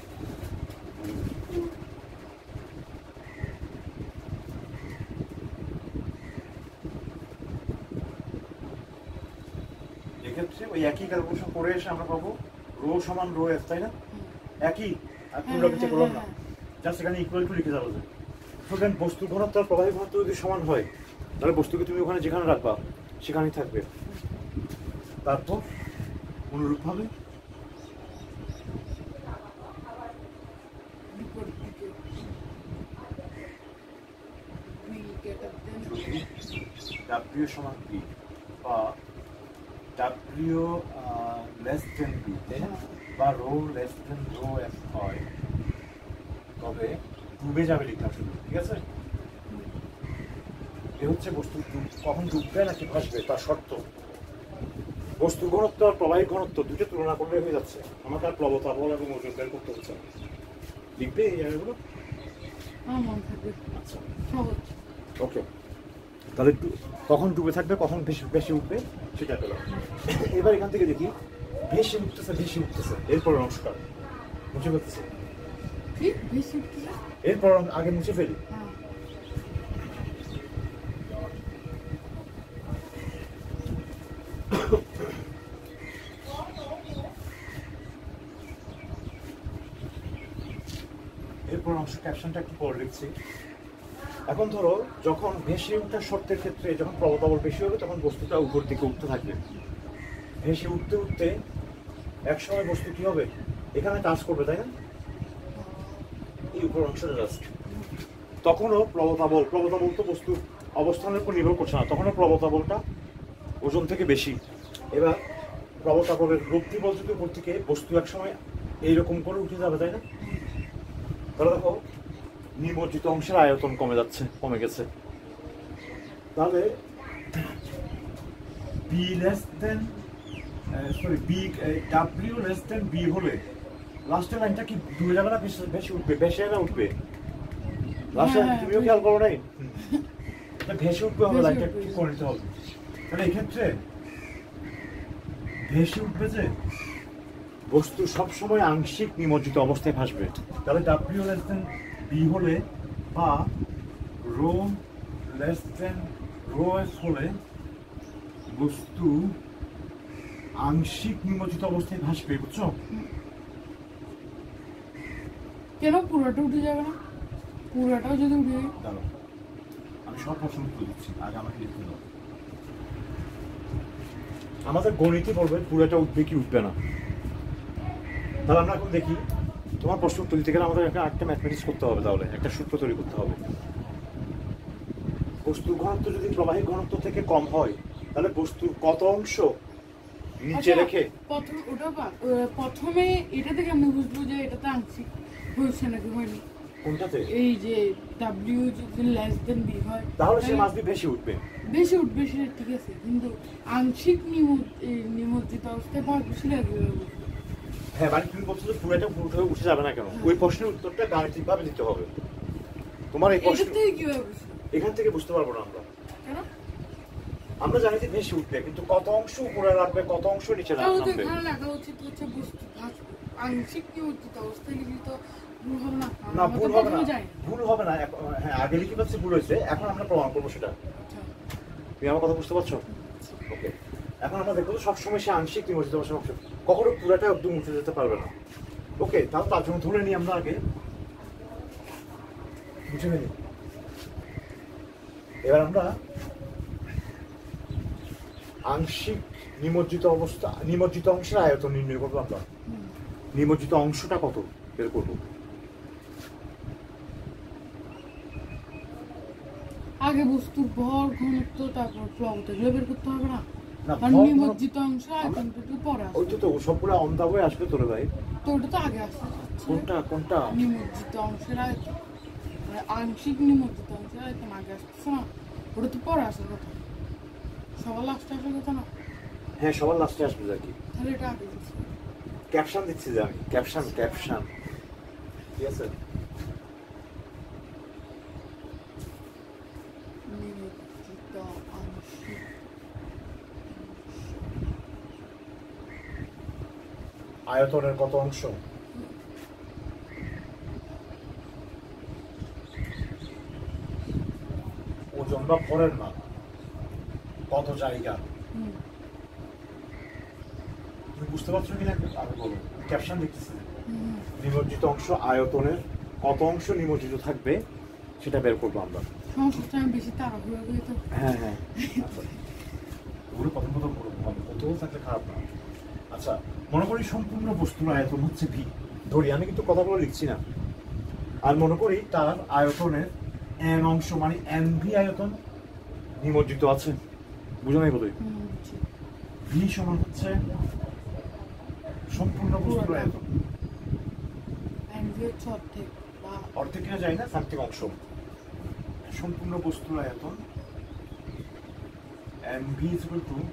এক্ষেত্রে ওই একই ক্যালকুলেশন করে এসে আমরা পাবো রো সমান রো এফ, তাই না? একই, আর পুনরাবৃত্তি করলাম না, জাস্ট এখানে ইকুয়াল টু লিখে যাবো। সুতরাং বস্তুর ঘনত্ব আর প্রবাহী ঘনত্ব যদি সমান হয় তাহলে বস্তুকে তুমি ওখানে যেখানে রাখবা সেখানেই থাকবে। তারপর অনুরূপভাবে বিপরীত দিকে ভি গ্রেটার দেন যদি ডাব্লিউ সমান বি বা ডাব্লিউ লেস দেন বি, তাই না? বা rho less than rho F হয় তবে ডুবে যাবে লিখলাম শুধু, ঠিক আছে? এ হচ্ছে বস্তু কখন ডুববে নাকি ভাসবে তার শর্ত। বস্তুর ঘনত্ব আর প্রবাহী ঘনত্ব দুটো তুলনা করলে হয়ে যাচ্ছে, আমাকে আর প্লবতা বল এবং ওজন বের করতে হচ্ছে না। লিখবে এই জায়গাগুলো? আমার মন থাকবে আচ্ছা, সহজ। ওকে। তাহলে ডু- কখন ডুবে থাকবে কখন বেশি বেশি উঠবে সেটা পেলাম। এবার এখান থেকে দেখি ভেসে উঠতেছে ভেসে উঠতেছে এরপর অংশটা মুছে ফেলতেছে, কি বেশি উঠতেছে? এরপর আগে মুছে ফেলি। হ্যাঁ এরপর অংশ ক্যাপশনটা একটু পরে লিখছি। এখন ধরো যখন ভেসে ওঠার শর্তের ক্ষেত্রে যখন প্রবণতা বল বেশি হবে তখন বস্তুটা উপর দিকে উঠতে থাকবে। ভেসে উঠতে উঠতে এক সময় বস্তু কি হবে, এখানে টাচ করবে, তাই না? এই উপর অংশটা জাস্ট তখনও প্রবণতা বল প্রবণতা বল তো বস্তুর অবস্থানের উপর নির্ভর করছে না, তখনও প্রবণতা বলটা ওজন থেকে বেশি। এবার প্রবণতা বলের রূপটি বল যদি উপর থেকে বস্তু এক সময় এইরকম করে উঠে যাবে, তাই না? তাহলে দেখো নিমজ্জিত অংশের আয়তন কমে যাচ্ছে, কমে গেছে। তাহলে B less than sorry B W less than B হলে লাস্টের লাইনটা কি ডুবে যাবে না বেশি বেশি উঠবে, ভেসে না উঠবে? লাস্টে হ্যাঁ, তুমিও খেয়াল করো নাই, ভেসে উঠবে হবে, ভেসে লাইনটা উঠবে। ঠিক করে নিতে হবে। তাহলে এক্ষেত্রে ভেসে উঠবে যে বস্তু সবসময় আংশিক নিমজ্জিত অবস্থায় ভাসবে। তাহলে ডাব্লিউ লেস দেন বি হলে বা rho less than rho S হলে বস্তু আংশিক নিমজ্জিত অবস্থায় ভাসবে, বুঝছো? কেন পুরোটা উঠে যাবে না? পুরোটাও যদি উঠে যায়, দাঁড়াও, আমি সব প্রশ্ন উত্তর দিচ্ছি, আগে আমাকে লিখতে দাও। আমাদের গণিতই বলবে পুরোটা উঠবে কি উঠবে না। তাহলে আমরা এখন দেখি, তোমার প্রশ্ন উত্তর দিতে গেলে আমাদের একটা একটা ম্যাথমেটিক্স করতে হবে, তাহলে একটা সূত্র তৈরি করতে হবে। বস্তুর ঘনত্ব যদি প্রবাহী ঘনত্ব থেকে কম হয়, তাহলে বস্তুর কত অংশ নিচে আচ্ছা, রেখে প্রথম ওটা বা আহ, প্রথমে এটা থেকে আমি বুঝবো যে এটাতে আংশিক হয়েছে নাকি হয়নি। কোনটাতে? এই যে ডাব্লিউ যদি লেস দেন বি হয় তাহলে সে মাছ দিয়ে বেশি উঠবে। বেশি উঠবে, সেটা ঠিক আছে, কিন্তু আংশিক নিম- এই নিমজ্জিত অবস্থায় ভাগ বেশি লাগবে। হ্যাঁ, মানে তুমি বলছো যে পুরোটা পুরোটা উঠে যাবে না কেন? ওই প্রশ্নের উত্তরটা গাণিতিক ভাবে দিতে হবে। তোমার এই প্রশ্ন এটা থেকে কিভাবে বুঝবো? এখান থেকে বুঝতে পারবো না আমরা। কেন? আমরা জানি যে বেশি উঠবে, কিন্তু কত অংশ উপরে রাখবে, কত অংশ নিচে তাহলে তো নামবে। এখানে লেখা উচিত হচ্ছে বস্তু ভাসবে। আংশিক নিমজ্জিত অবস্থায় লিখলে তো ভুল হবে না। না, আমরা তো ভুল হবে না, প্রথমে যাই। ভুল হবে না। এখন- হ্যাঁ, আগে লিখে পাচ্ছি ভুল হয়েছে, এখন আমরা প্রমাণ করবো সেটা। আচ্ছা, তুমি আমার কথা বুঝতে পারছো? ওকে, এখন আমরা দেখবো সবসময় সে আংশিক নিমজ্জিত অবস্থায় অংশ, কখনো পুরাটা একদম উঠে যেতে পারবে না। ওকে, তাহলে তার জন্য ধরে নিই আমরা আগে, বুঝে নিই। এবার আমরা আংশিক নিমজ্জিত অবস্থা, নিমজ্জিত অংশের আয়তন নির্ণয় করবো। আমরা হুম। নিমজ্জিত অংশটা কত বের করবো। আগে বস্তুর ভর, ঘনত্ব, তারপর প্লবতা এগুলো বের করতে হবে না? না, কারণ ভর, নিমজ্জিত অংশ আয়তনটা তো পরে ওই আসবে। তো তো সবগুলো অন দা ওয়ে আসবে তোরে ভাই। তো ওটা তো আগে আসতে যাচ্ছে। কোনটা কোনটা? নিমজ্জিত অংশের আয়তন, মানে আংশিক নিমজ্জিত অংশের আয়তন আগে আসতেছে না, ওটা তো পরে আসার কথা, সবার লাস্টে আসার কথা না। হ্যাঁ, সবার লাস্টে আসবে আর কি। তাহলে এটা আগে দিচ্ছে। ক্যাপশন দিচ্ছি যে আমি, ক্যাপশন ক্যাপশন ঠিক আছে। নিমজ্জিত আংশিক আয়তনের কত অংশ? ওজন বা ভরের মান কত জায়গা? হুম। তুমি বুঝতে পারছো কিনা আগে বলো। ক্যাপশন দেখতেছি, হুম। নিমজ্জিত অংশ আয়তনের কত অংশ নিমজ্জিত থাকবে সেটা বের করবো আমরা। সমস্যাটা আমি বেশি তাড়াহুড়ো হয়ে তো। হ্যাঁ হ্যাঁ, আচ্ছা, ওগুলো প্রথম প্রথম হবে, কত থাকলে খারাপ না। আচ্ছা, মনে করি সম্পূর্ণ বস্তুর আয়তন হচ্ছে ভি, ধরি, আমি কিন্তু কথাগুলো লিখছি না। আর মনে করি তার আয়তনের এন অংশ মানে এন ভি আয়তন নিমজ্জিত আছে, বুঝো নাই বোধহয়। হুম, বুঝছি। ভি সমান হচ্ছে সম্পূর্ণ বস্তুর আয়তন, এনভি হচ্ছে অর্ধেক বা অর্ধেক কিনা যায় না, সামথিং অংশ, সম্পূর্ণ বস্তুর আয়তন N V is equal to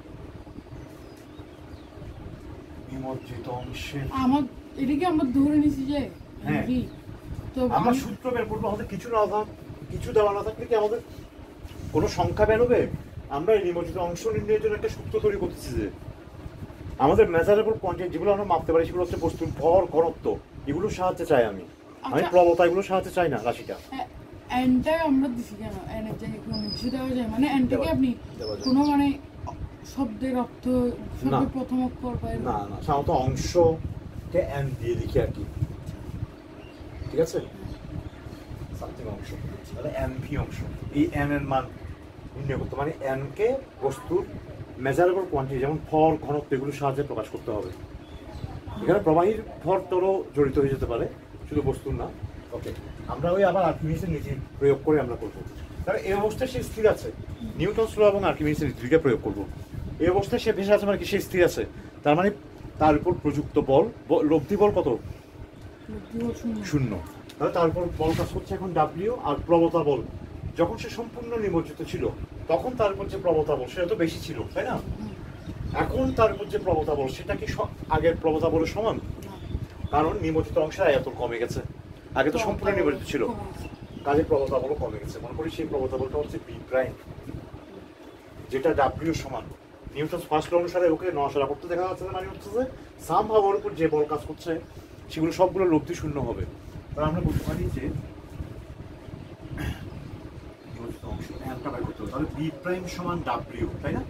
নিমজ্জিত অংশের। আমার এদিকে আমরা ধরে নিছি যে হ্যাঁ। এনভি, তো আমরা আমি- সূত্র বের করবো, আমাদের কিছু না থাক, কিছু দেওয়া না থাকলে কি আমাদের কোনো সংখ্যা বেরোবে? আমরা এই নিমজ্জিত অংশ নির্ণয়ের জন্য একটা সূত্র তৈরি করতেছি যে আমাদের মেজারেবল কোয়ান্টিটি যেগুলো আমরা মাপতে পারি সেগুলো হচ্ছে বস্তুর ভর, ঘনত্ব, এগুলোর সাহায্যে চাই আমি আমি আচ্ছা। প্রবতা এগুলোর সাহায্যে চাই না রাশিটা। এ- এনটাই আমরা দিছি কেন? এনের জায়গায় কোনো কিছু দেওয়া যায়, মানে এনটাকে দেওয়া- আপনি দেওয়া যায়। কোনো মানে শব্দের অর্থ, শব্দের না। প্রথম অক্ষর বা এরকম? না না, সাধারণত অংশকে এন দিয়ে লিখি আর কি, ঠিক আছে, সামথিং অংশ, তাহলে এন ভি অংশ, এই এন এর মান নির্ণয় করতে মানে এন কে বস্তুর মেজারেবল কোয়ান্টিটি যেমন ভর, ঘনত্ব এগুলোর সাহায্যে প্রকাশ করতে হবে। এখানে প্রবাহীর ভর তোরও জড়িত হয়ে যেতে পারে, শুধু বস্তুর না। ওকে, আমরা ওই আবার আর্কিমিডিসের নীতি প্রয়োগ করে আমরা করবো। তাহলে এই অবস্থায় সে স্থির আছে, নিউটন ল এবং আর্কিমিডিসের নীতিকে প্রয়োগ করবো। এই অবস্থায় সে ভেসে আছে মানে কি সে স্থির আছে, তার মানে তার উপর প্রযুক্ত বল, ব- লব্ধি বল কত? লব্ধি বল শূন্য। শূন্য। তাহলে তার উপর বল কাজ করছে এখন ডাব্লিউ, আর প্রবতা বল যখন সে সম্পূর্ণ নিমজ্জিত ছিল তখন তার উপর যে প্রবতা বল সেটা তো বেশি ছিল, তাই না? হুম। এখন তার উপর যে প্রবতা বল সেটা কি স- আগের প্রবতা বলের সমান? না। কারণ নিমজ্জিত অংশের আয়তন কমে গেছে, আগে তো সম্পূর্ণ নিমজ্জিত ছিল, কাজে প্রবতা বলও কমে গেছে। মনে করি সেই প্রবতা বলটা হচ্ছে বি প্রাইম, যেটা ডাব্লিউ সমান নিউটনস ফার্স্ট ল অনুসারে ওকে নড়াচড়া করতে দেখা যাচ্ছে না, মানে হচ্ছে যে সাম হাওয়ার উপর যে বল কাজ করছে সেগুলো সবগুলো লব্ধি শূন্য হবে। তাহলে আমরা বলতে পারি যে অংশ একটা বের করতে হবে, তাহলে বি প্রাইম সমান ডাব্লিউ, তাই না?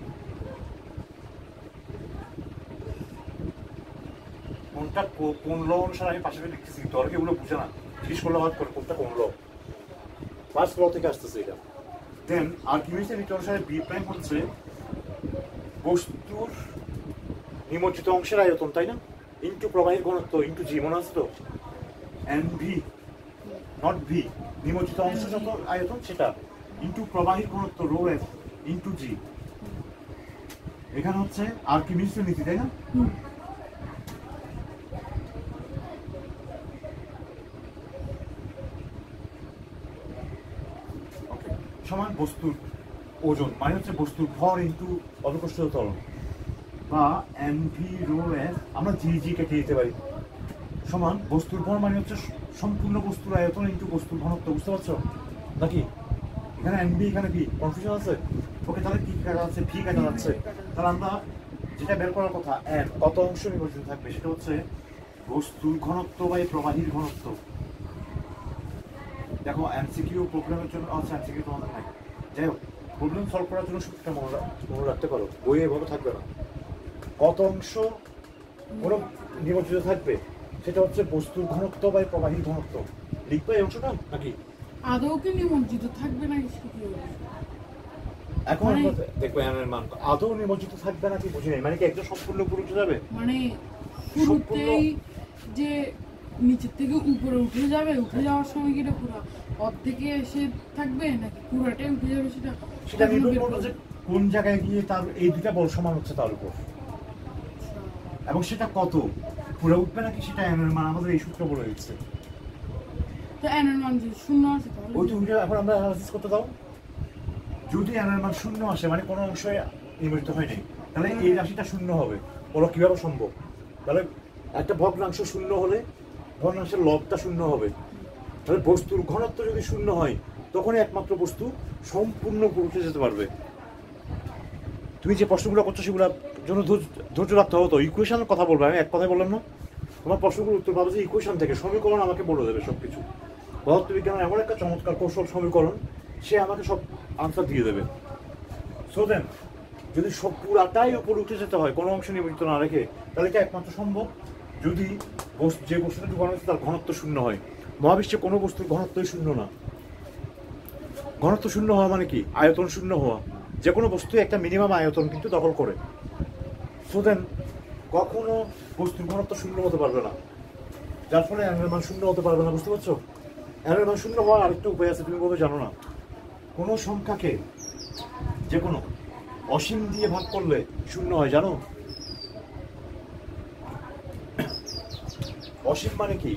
কোনটা কোন ল অনুসারে আমি পাশে লিখতেছি, তোর কি এগুলো বুঝে না, জিজ্ঞেস করলে হয়তো করে কোনটা কোন ল, ফার্স্ট ল থেকে আসতেছে এটা। দেন আর্কিমিডিসের নীতি অনুসারে বি প্রাইম হচ্ছে বস্তুর নিমজ্জিত অংশের আয়তন, তাই না? ইন্টু প্রবাহীর ঘনত্ব ইন্টু জি, মনে আছে তো? এন ভি নট ভি, নিমজ্জিত অংশ যত আয়তন সেটা ইন্টু প্রবাহীর ঘনত্ব রো এফ ইন্টু জি। এখানে হচ্ছে আর্কিমিডিসের নীতি, তাই না? সমান বস্তুর ওজন মানে হচ্ছে বস্তুর ভর ইন্টু অবকর্ষীয় ত্বরণ, বা এম ভি রো এফ আমরা জি জি কেটে দিতে পারি, সমান বস্তুর ভর মানে হচ্ছে সম্পূর্ণ বস্তুর আয়তন ইন্টু বস্তুর ঘনত্ব। বুঝতে পারছো নাকি? এখানে এম ভি এখানে ভি কনফিউশন আছে? ওকে, তাহলে কি কাটা যাচ্ছে? ভি কাটা যাচ্ছে। তাহলে আমরা যেটা বের করার কথা, এন কত অংশ নির্বাচিত থাকবে সেটা হচ্ছে বস্তুর ঘনত্ব বা প্রবাহীর ঘনত্ব। দেখো এমসিকিউ প্রোগ্রামের জন্য আচ্ছা এমসিকিউ তোমাদের নাই, যাই হোক প্রবলেম সলভ করার জন্য সূত্রটা মনে মনে রাখতে পারো, বইয়ে এভাবে থাকবে না। কত অংশ কোনো নিমজ্জিত থাকবে সেটা হচ্ছে বস্তুর ঘনত্ব বা প্রবাহীর ঘনত্ব। লিখবে এই অংশটা নাকি? আদৌ কি নিমজ্জিত থাকবে নাকি কি হবে? এখন আমরা দেখবো এর মান আদৌ নিমজ্জিত থাকবে নাকি বুঝি নাই, মানে কি একটা সম্পূর্ণ পুরো উঠে যাবে? মানে শুরুতেই যে নিচের থেকে উপরে উঠে যাবে, উঠে যাওয়ার সময় কি এটা পুরো অর্ধেকে এসে থাকবে নাকি পুরোটাই উঠে যাবে সেটা সেটা নির্ভর করবে যে কোন জায়গায় গিয়ে তার এই দুটা বল সমান হচ্ছে তার উপর, এবং সেটা কত পুরো উঠবে নাকি সেটা এন এর মান আমাদের এই সূত্র বলে দিচ্ছে। তো এন এর মান যদি শূন্য আসে তাহলে ওই তো এখন আমরা অ্যানালাইসিস করতে দাও। যদি এন এর মান শূন্য আসে মানে কোনো অংশে নির্মিত হয়নি, তাহলে এই রাশিটা শূন্য হবে। বলো কিভাবে সম্ভব? তাহলে একটা ভগ্নাংশ শূন্য হলে ভগ্নাংশের লবটা শূন্য হবে। তাহলে বস্তুর ঘনত্ব যদি শূন্য হয় তখনই একমাত্র বস্তু সম্পূর্ণ উঠে যেতে পারবে। তুমি যে প্রশ্নগুলো করছো সেগুলোর জন্য ধৈর্য রাখতে হবে তো। ইকুয়েশনের কথা বলবে, আমি এক কথাই বললাম না। তোমার প্রশ্নগুলো উত্তর পাবে যে ইকুয়েশন থেকে, সমীকরণ আমাকে বলে দেবে সব কিছু। পদার্থবিজ্ঞানের এমন একটা চমৎকার কৌশল সমীকরণ, সে আমাকে সব আনসার দিয়ে দেবে। সো দেন যদি সব পুরাটাই উপরে উঠে যেতে হয় কোনো অংশ নিবৃত্ত না রেখে, তাহলে এটা একমাত্র সম্ভব যদি যে বস্তুটা ঢুকানো হচ্ছে তার ঘনত্ব শূন্য হয়। মহাবিশ্বে কোনো বস্তুর ঘনত্বই শূন্য না। ঘনত্ব শূন্য হওয়া মানে কি? আয়তন শূন্য হওয়া। যে কোনো বস্তু একটা মিনিমাম আয়তন কিন্তু দখল করে। সো দেন কখনো বস্তুর ঘনত্ব শূন্য হতে পারবে না, যার ফলে এর মান শূন্য হতে পারবে না। বুঝতে পারছো? এর মান শূন্য হওয়ার আরেকটা উপায় আছে, তুমি বোধহয় জানো না। কোনো সংখ্যাকে যে কোনো অসীম দিয়ে ভাগ করলে শূন্য হয়, জানো? অসীম মানে কি?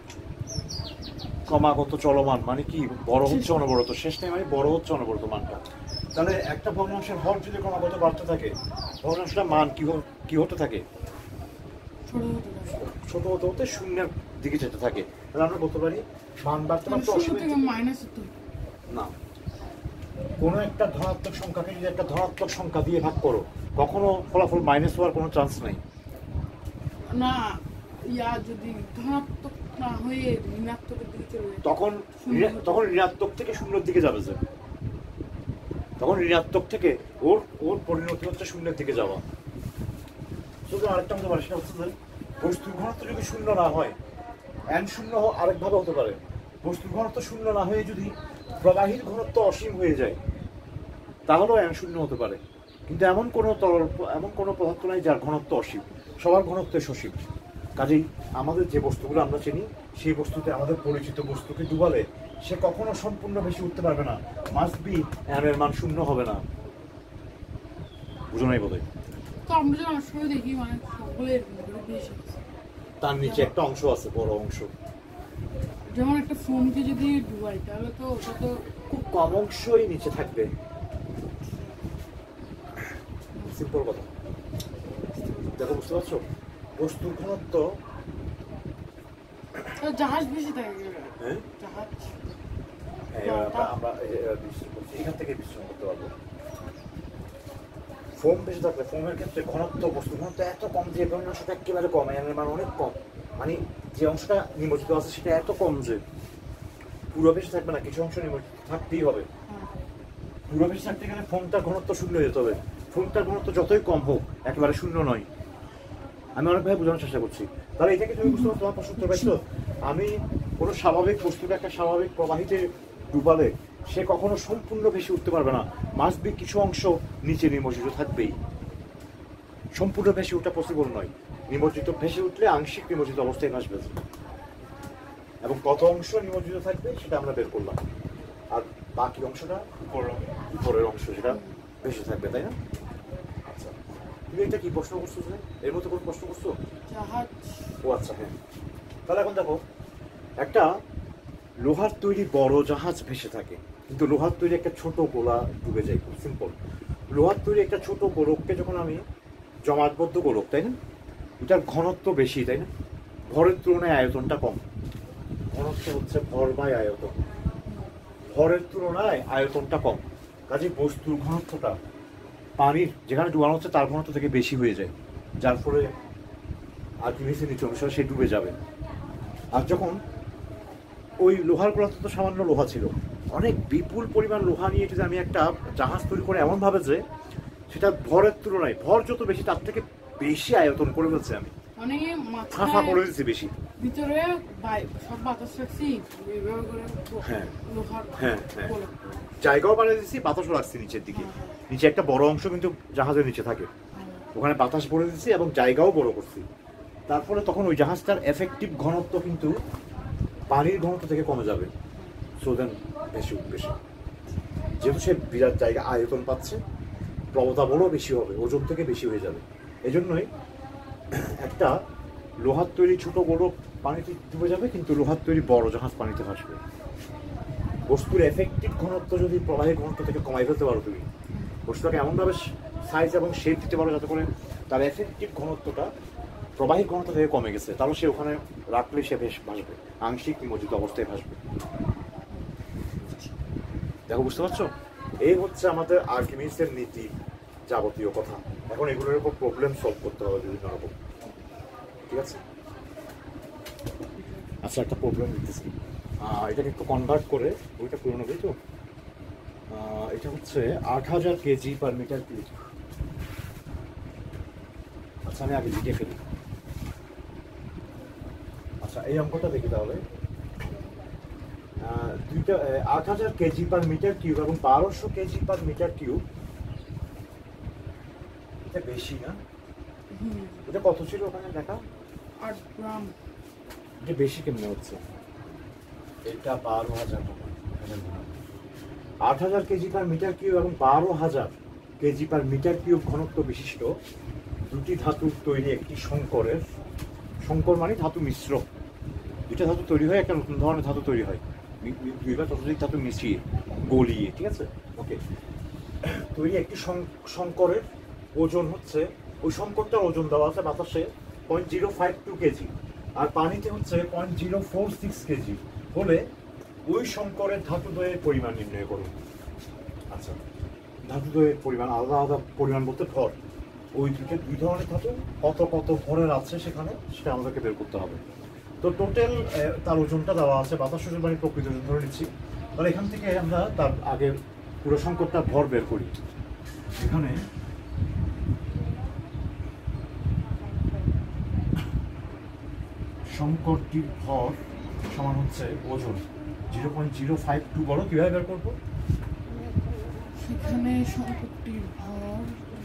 ক্রমাগত চলমান, মানে কি বড় হচ্ছে অনবরত, শেষ নেই মানে বড় হচ্ছে অনবরত মানটা। তাহলে একটা ভগ্নাংশের হর যদি ক্রমাগত বাড়তে থাকে, ভগ্নাংশটা মান কি কি হতে থাকে? ছোট হতে হতে শূন্যের দিকে যেতে থাকে। তাহলে আমরা বলতে পারি মান বাড়তে বাড়তে অসীম না। কোনো একটা ধনাত্মক সংখ্যাকে যদি একটা ধনাত্মক সংখ্যা দিয়ে ভাগ করো, কখনো ফলাফল মাইনাস হওয়ার কোনো চান্স নাই। না, ইয়া যদি ধনাত্মক না হয়ে ঋণাত্মকের দিকে চলে যায় তখন তখন ঋণাত্মক থেকে শূন্যের দিকে যাবে, যে তখন ঋণাত্মক থেকে ওর ওর পরিণতি হচ্ছে শূন্যের দিকে যাওয়া। শুধু আরেকটা হতে পারে, সেটা হচ্ছে যে বস্তুর ঘনত্ব যদি শূন্য না হয়, এন শূন্য আরেকভাবে হতে পারে। বস্তুর ঘনত্ব শূন্য না হয়ে যদি প্রবাহীর ঘনত্ব অসীম হয়ে যায়, তাহলেও এন শূন্য হতে পারে। কিন্তু এমন কোনো তরল এমন কোনো পদার্থ নাই যার ঘনত্ব অসীম, সবার ঘনত্ব সসীম। কাজেই আমাদের যে বস্তুগুলো আমরা চিনি, সেই বস্তুতে আমাদের পরিচিত বস্তুকে ডুবালে সে কখনো সম্পূর্ণ বেশি উঠতে পারবে না। মাস্ট বি এন এর মান শূন্য হবে না। বুঝো নাই বোধহয়? তো আমরা যে অনেক সময় দেখি মানে সকলের বেশি, তার নিচে একটা অংশ আছে, বড় অংশ। যেমন একটা ফোনকে যদি ডুবাই তাহলে তো ওটা তো খুব কম অংশই নিচে থাকবে। সিম্পল কথা। দেখো, বুঝতে পারছো? বস্তুর ঘনত্ব জাহাজ বেশি থাকে। হ্যাঁ, জাহাজ আমরা আমরা এখান থেকে বিশ্লেষণ করতে পারবো। ফোম বেশি থাকলে ফোমের ক্ষেত্রে ঘনত্ব বস্তু ঘনত্ব এত কম যে এর অংশটা একেবারে কম, এর মান অনেক কম, মানে যে অংশটা নিমজ্জিত আছে সেটা এত কম যে পুরো বেশি থাকবে না, কিছু অংশ নিমজ্জিত থাকতেই হবে। পুরো বেশি থাকতে গেলে ফোমটার ঘনত্ব শূন্য হয়ে যেতে হবে। ফোমটার ঘনত্ব যতই কম হোক একেবারে শূন্য নয়। আমি অনেকভাবে বোঝানোর চেষ্টা করছি। তাহলে এটাকে তুমি বুঝতে পারছো, তোমার প্রশ্ন উত্তর পাইছো? আমি কোনো স্বাভাবিক বস্তুকে একটা স্বাভাবিক প্রবাহিতে ডুবালে সে কখনো সম্পূর্ণ ভেসে উঠতে পারবে না, মাস্ট বি কিছু অংশ নিচে নিমজ্জিত থাকবেই। সম্পূর্ণ ভেসে ওঠা পসিবল নয়। নিমজ্জিত ভেসে উঠলে আংশিক নিমজ্জিত অবস্থায় ভাসবে, এবং কত অংশ নিমজ্জিত থাকবে সেটা আমরা বের করলাম, আর বাকি অংশটা উপরের অংশ সেটা ভেসে থাকবে, তাই না? আচ্ছা, তুমি এটা কি প্রশ্ন করছো? এর মতো কোনো প্রশ্ন করছো? ও আচ্ছা, হ্যাঁ। তাহলে এখন দেখো, একটা লোহার তৈরি বড় জাহাজ ভেসে থাকে, কিন্তু লোহার তৈরি একটা ছোট গোলা ডুবে যায়। খুব সিম্পল। লোহার তৈরি একটা ছোট গোলককে যখন আমি জমাটবদ্ধ গোলক, তাই না, এটার ঘনত্ব বেশি, তাই না, ভরের তুলনায় আয়তনটা কম। ঘনত্ব হচ্ছে ভর বাই আয়তন, ভরের তুলনায় আয়তনটা কম, কাজে বস্তুর ঘনত্বটা পানির যেখানে ডুবানো হচ্ছে তার ঘনত্ব থেকে বেশি হয়ে যায়, যার ফলে আর নিচে নিচে অংশ সে ডুবে যাবে। আর যখন ওই লোহার গোলাতে তো সামান্য লোহা ছিল, অনেক বিপুল পরিমাণ লোহা নিয়ে যদি আমি একটা জাহাজ তৈরি করে এমনভাবে যে সেটা ভরের তুলনায় ভর যত বেশি তার থেকে বেশি আয়তন করে ফেলছে, আমি ফাঁকা করে দিচ্ছি বেশি ভিতরে সব বাতাস রাখছি, হ্যাঁ হ্যাঁ হ্যাঁ জায়গাও বানিয়ে দিচ্ছি, বাতাসও রাখছি নিচের দিকে। নিচে একটা বড় অংশ কিন্তু জাহাজের নিচে থাকে, ওখানে বাতাস ভরে দিচ্ছি এবং জায়গাও বড় করছি। তারপরে তখন ওই জাহাজটার এফেক্টিভ ঘনত্ব কিন্তু পানির ঘনত্ব থেকে কমে যাবে, সো দেন বেশি বেশি যেহেতু সে বিরাট জায়গা আয়তন পাচ্ছে, প্রবতা বড়ও বেশি হবে, ওজন থেকে বেশি হয়ে যাবে। এই জন্যই একটা লোহার তৈরি ছোট বড় পানিতে ডুবে যাবে, কিন্তু লোহার তৈরি বড় জাহাজ পানিতে ভাসবে। বস্তুর এফেক্টিভ ঘনত্ব যদি প্রবাহের ঘনত্ব থেকে কমাই ফেলতে পারো, তুমি বস্তুটাকে এমনভাবে সাইজ এবং শেপ দিতে পারো যাতে করে তার এফেক্টিভ ঘনত্বটা প্রবাহিক ঘনত্ব থেকে কমে গেছে, তাহলে সে ওখানে রাখলে সে বেশ ভাসবে, আংশিক নিমজ্জিত অবস্থায় ভাসবে। দেখো, বুঝতে পারছো? এই হচ্ছে আমাদের আর্কিমিডিসের নীতি, যাবতীয় কথা। এখন এগুলোর উপর প্রবলেম সলভ করতে হবে বিভিন্ন রকম, ঠিক আছে? আচ্ছা, একটা প্রবলেম দিতেছি, এটাকে একটু কনভার্ট করে, ওইটা পুরোনো বই তো, এটা হচ্ছে আট হাজার কেজি পার মিটার কিউব। আচ্ছা, আমি আগে লিখে ফেলি। আচ্ছা, এই অঙ্কটা দেখি তাহলে। দুইটা আট হাজার কেজি পার মিটার কিউব এবং বারোশো কেজি পার মিটার কিউব, এটা বেশি না? এটা কত ছিল ওখানে দেখা? আট গ্রাম। এটা বেশি কেমনে হচ্ছে? এটা বারো হাজার আট হাজার কেজি পার মিটার কিউব এবং বারো হাজার কেজি পার মিটার কিউব ঘনত্ব বিশিষ্ট দুটি ধাতুর তৈরি একটি সংকরের, সংকর মানে ধাতু মিশ্র, দুইটা ধাতু তৈরি হয়, একটা নতুন ধরনের ধাতু তৈরি হয়, দুই বা ততোধিক ধাতু মিশিয়ে গলিয়ে, ঠিক আছে, ওকে, তৈরি একটি সংকরের ওজন হচ্ছে, ওই সংকরটার ওজন দেওয়া আছে বাতাসে point zero five two kg, আর পানিতে হচ্ছে point zero four six kg হলে ওই সংকরের ধাতুদ্বয়ের পরিমাণ নির্ণয় করুন। আচ্ছা, ধাতুদ্বয়ের পরিমাণ আলাদা আলাদা পরিমাণ বলতে ভর, ওই দুটো দুই ধরনের ধাতু কত কত ভরের আছে সেখানে, সেটা আমাদেরকে বের করতে হবে। তো টোটাল তার ওজনটা দেওয়া আছে, বাতাস ওজন মানে প্রকৃত ওজন ধরে নিচ্ছি। তাহলে এখান থেকে আমরা তার আগে পুরো সংকরটা ভর বের করি। এখানে সংকরটির ভর সমান হচ্ছে ওজন zero point zero five two. বলো কীভাবে বের করবো? সেখানে সংকরটির ভর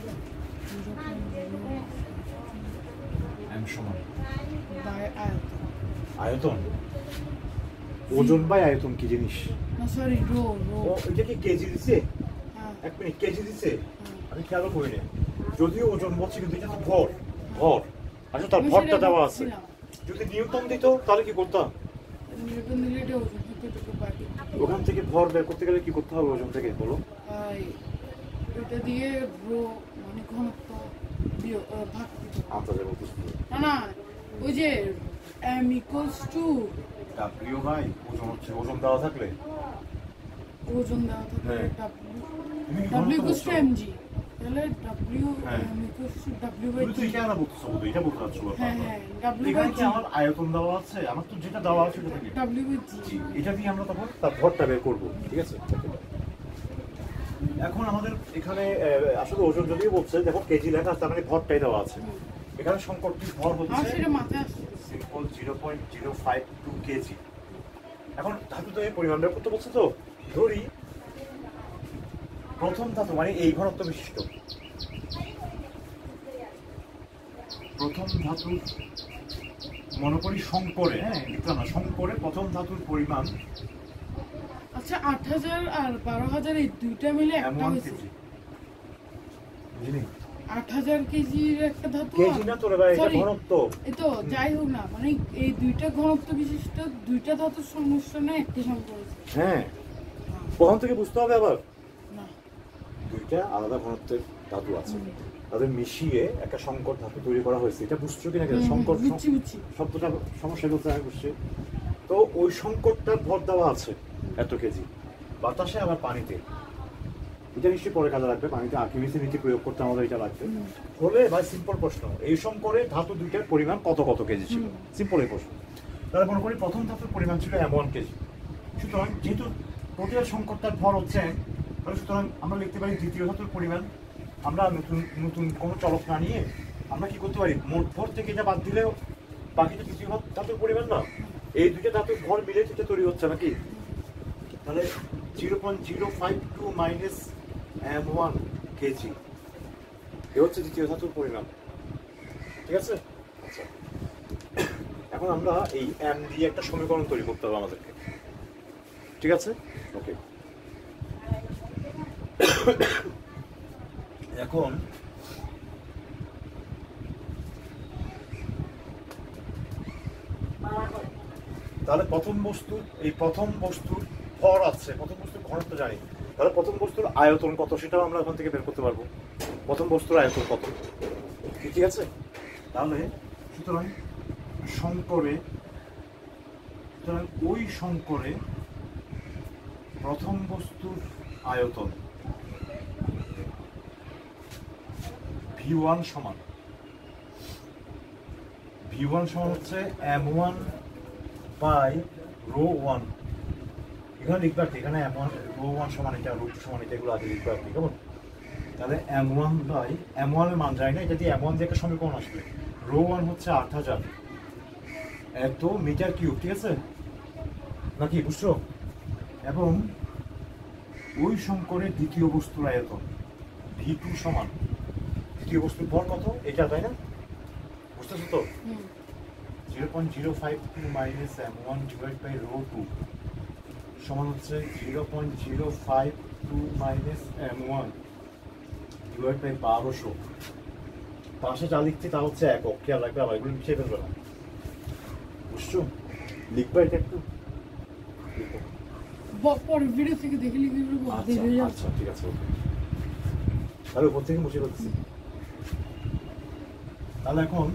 সমান আয়তন। আয়তন, ওজন বাই আয়তন কি জিনিস? না সরি, রো রো। ও, এটা কি কেজি দিছে? এক মিনিট, কেজি দিছে? আমি খেয়াল করি না, যদিও ওজন বলছি কিন্তু এটা তো ভর, ভর আচ্ছা, তার ভরটা দেওয়া আছে। যদি নিউটন দিত তাহলে কি করতাম? নিউটন দিলে এটা ওজন হতো, এটাকে বাকি ওখান থেকে ভর বের করতে গেলে কি করতে হবে ওজন থেকে, বলো? এটা দিয়ে রো মানে ঘনত্ব দিয়ে ভাগ দিতে হবে। আচ্ছা, বলতেছি না না, ওই যে m equals to w by ওজন হচ্ছে, ওজন দেওয়া থাকলে ওজন দেওয়া থাকলে হ্যাঁ। w w equals to mg, তাহলে ডাব্লিউ হ্যাঁ। ডাব্লিউ বাই তুমি তো এটা না বলতেছো, বলতে এটা বলতে চাচ্ছো ব্যাপার। হ্যাঁ হ্যাঁ ডাব্লিউ বাই এখানে কি জি আমার আয়তন দেওয়া আছে? আমার তো যেটা দেওয়া আছে সেটা থেকে ডাব্লিউ বাই জি জি, এটা দিয়ে আমরা তখন তার ভরটা বের করবো, ঠিক আছে? এখন আমাদের এখানে আহ, আসলে ওজন যদিও বলছে, দেখো কেজি লেখা আছে, তার মানে ভরটাই দেওয়া আছে। এখানে সংকটটির ভর আমার হচ্ছে সেটা মাথায় আসছে simple zero point zero five two kg. এখন ধাতু তো এই পরিমাণ বের করতে বলছে, তো ধরি প্রথম ধাতু মানে এই ঘনত্ব বিশিষ্ট প্রথম ধাতু, মনে করি শঙ্করে, হ্যাঁ লিখলাম না, শঙ্করে প্রথম ধাতুর পরিমাণ আচ্ছা আট হাজার আর বারো হাজার এই দুইটা মিলে একটা এমন হয়েছে কেজি, বুঝলি? আট হাজার কেজির একটা ধাতু কেজি না তোরে ভাই, এটা Sorry, ঘনত্ব। এই তো যাই হোক না মানে এই দুইটা ঘনত্ব বিশিষ্ট দুইটা ধাতুর সংমিশ্রণে একটি সম্পর্ক হয়েছে হ্যাঁ, প্রথম থেকে বুঝতে হবে আবার না দুইটা আলাদা ঘনত্বের ধাতু আছে, হুম। তাদের মিশিয়ে একটা সংকর ধাতু তৈরি করা হয়েছে। এটা বুঝছো কিনা? হুম, সংকর বুঝছি বুঝছি শব্দটা সমস্যা বলতে আমি বুঝছি। তো ওই সংকটটার ভর দেওয়া আছে এত কেজি, বাতাসে আবার পানিতে। এটা নিশ্চয়ই পরে কাজে লাগবে, পানিতে আর্কিমিডিসের নীতি প্রয়োগ করতে আমাদের এটা লাগবে। হুম। হলে ভাই সিম্পল প্রশ্ন, এই সংকরে ধাতু দুইটার পরিমাণ কত কত কেজি ছিল? হুম। সিম্পল এই প্রশ্ন। তাহলে মনে করি প্রথম ধাতুর পরিমাণ ছিল এম ওয়ান কেজি। সুতরাং যেহেতু টোটাল সংকটটার ভর হচ্ছে এক, তাহলে সুতরাং আমরা লিখতে পারি দ্বিতীয় ধাতুর পরিমাণ। আমরা নতুন নতুন কোনো চলক না নিয়ে আমরা কি করতে পারি, মোট ভর থেকে এটা বাদ দিলেও বাকিটা দ্বিতীয় ধাতুর পরিমাণ না, এই দুইটা ধাতুর ভর মিলে যেটা তৈরি হচ্ছে নাকি। তাহলে zero point zero five two minus M one kg, এ হচ্ছে দ্বিতীয় ধাতুর পরিমাণ, ঠিক আছে? আচ্ছা, এখন আমরা এই এম দিয়ে একটা সমীকরণ তৈরি করতে হবে আমাদেরকে, ঠিক আছে? ওকে, এখন তাহলে প্রথম বস্তু, এই প্রথম বস্তুর ভর আছে, প্রথম বস্তুর ঘনত্ব জানি, তাহলে প্রথম বস্তুর আয়তন কত সেটাও আমরা ওখান থেকে বের করতে পারবো। প্রথম বস্তুর আয়তন কত, ঠিক আছে? তাহলে সুতরাং শঙ্করে, সুতরাং ওই শঙ্করে প্রথম বস্তুর আয়তন ভি ওয়ান সমান, ভি ওয়ান সমান হচ্ছে M one by rho one. এখানে লিখবে আর কি, এখানে এম ওয়ান রো ওয়ান সমান এটা, রো টু সমান এটা, এগুলো আগে লিখবে আর কি, কেমন? তাহলে এম ওয়ান বাই এম ওয়ানের মান যায় না, এটা দিয়ে এম ওয়ান দিয়ে একটা সমীকরণ আসবে। রো ওয়ান হচ্ছে আট হাজার এত মিটার কিউব, ঠিক আছে নাকি, বুঝছো? এবং ওই শঙ্করের দ্বিতীয় বস্তুর আয়তন ভি টু সমান, দ্বিতীয় বস্তুর ভর কত এটা, তাই না? বুঝতেছো তো? হুম। Zero point zero five two minus M one divide by rho two সমান হচ্ছে zero point zero five two minus M one divide by বারোশো। পাশে যা লিখছি তা হচ্ছে একক, খেয়াল রাখবে, আবার এগুলো লিখে ফেলবে না, বুঝছো? লিখবে এটা একটু, লিখো। ব- পরের ভিডিও থেকে দেখে লিখে দেবো, আচ্ছা দেখে যাও। আচ্ছা ঠিক আছে, ওকে। তাহলে উপর থেকে মুছে ফেলছি। তাহলে এখন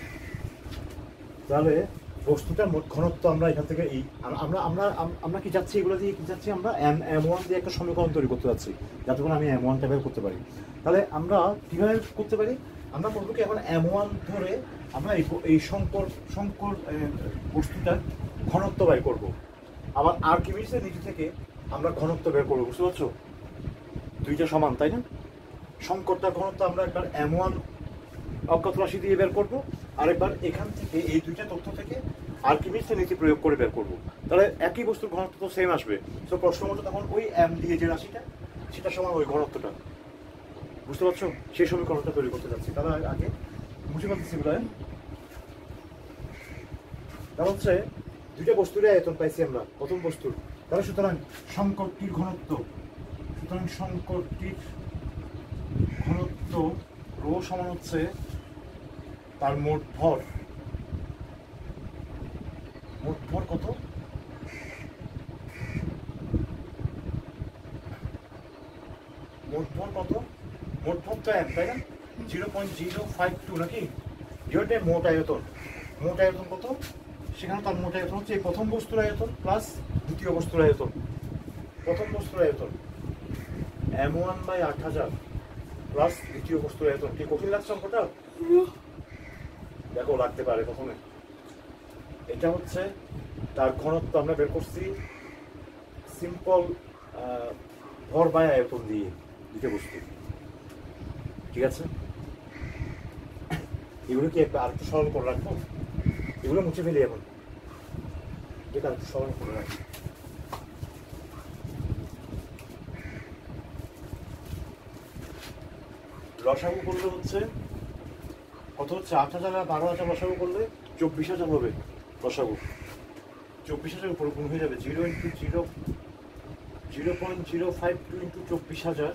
তাহলে বস্তুটার মোট ঘনত্ব আমরা এখান থেকে এই আমরা আমরা আমরা কি যাচ্ছি, এগুলো দিয়ে কি যাচ্ছি, আমরা এম এম ওয়ান দিয়ে একটা সমীকরণ তৈরি করতে যাচ্ছি, যাতে করে আমি এম ওয়ানটা বের করতে পারি। তাহলে আমরা কিভাবে করতে পারি, আমরা করবো কি, এখন এম ওয়ান ধরে আমরা এই এই সংকর সংকর বস্তুটার ঘনত্ব বের করবো। আবার আর্কিমিডিসের নীতি থেকে আমরা ঘনত্ব বের করবো, বুঝতে পারছো? দুইটা সমান, তাই না? সংকটটার ঘনত্ব আমরা একবার এম ওয়ান অজ্ঞাত রাশি দিয়ে বের করবো, আরেকবার এখান থেকে এই দুইটা তথ্য থেকে আর্কিমিডিসের নীতি প্রয়োগ করে বের করবো। তাহলে একই বস্তুর ঘনত্ব তো সেম আসবে। তো প্রশ্ন মতো তখন ওই এম দিয়ে যে রাশিটা, সেটা সমান ওই ঘনত্বটা, বুঝতে পারছো? সেই সমীকরণটা তৈরি করতে যাচ্ছি। তাহলে আগে বুঝে পাচ্ছি এগুলো। তাহলে হচ্ছে দুইটা বস্তুরই আয়তন পাইছি আমরা, প্রথম বস্তুর। তাহলে সুতরাং সংকটটির ঘনত্ব, সুতরাং সংকটটির ঘনত্ব রো সমান হচ্ছে তার মোট ভর, মোট ভর কত, মোট ভর কত, মোট ভর তো এক, তাই না? Zero point zero five two নাকি, যেটা মোট আয়তন, মোট আয়তন কত, সেখানে তার মোট আয়তন হচ্ছে এই প্রথম বস্তুর আয়তন প্লাস দ্বিতীয় বস্তুর আয়তন। প্রথম বস্তুর আয়তন এম ওয়ান বাই আট হাজার প্লাস দ্বিতীয় বস্তুর আয়তন। কি কঠিন লাগছে অঙ্কটা? দেখো লাগতে পারে প্রথমে। এটা হচ্ছে তার ঘনত্ব আমরা বের করছি সিম্পল ভর বাই আয়তন দিয়ে দুটো বস্তু, ঠিক আছে? এগুলো কি একটা আরেকটু সরল করে রাখবো, এগুলো মুছে ফেলি এখন, এটা আরেকটু সরল করে রাখবো। লসাগু করলে হচ্ছে কত হচ্ছে? আট হাজার আর বারো হাজার লসাগু করলে চব্বিশ হাজার হবে লসাগু। চব্বিশ হাজার উপরে গুণ হয়ে যাবে। Zero into zero zero point zero five two into চব্বিশ হাজার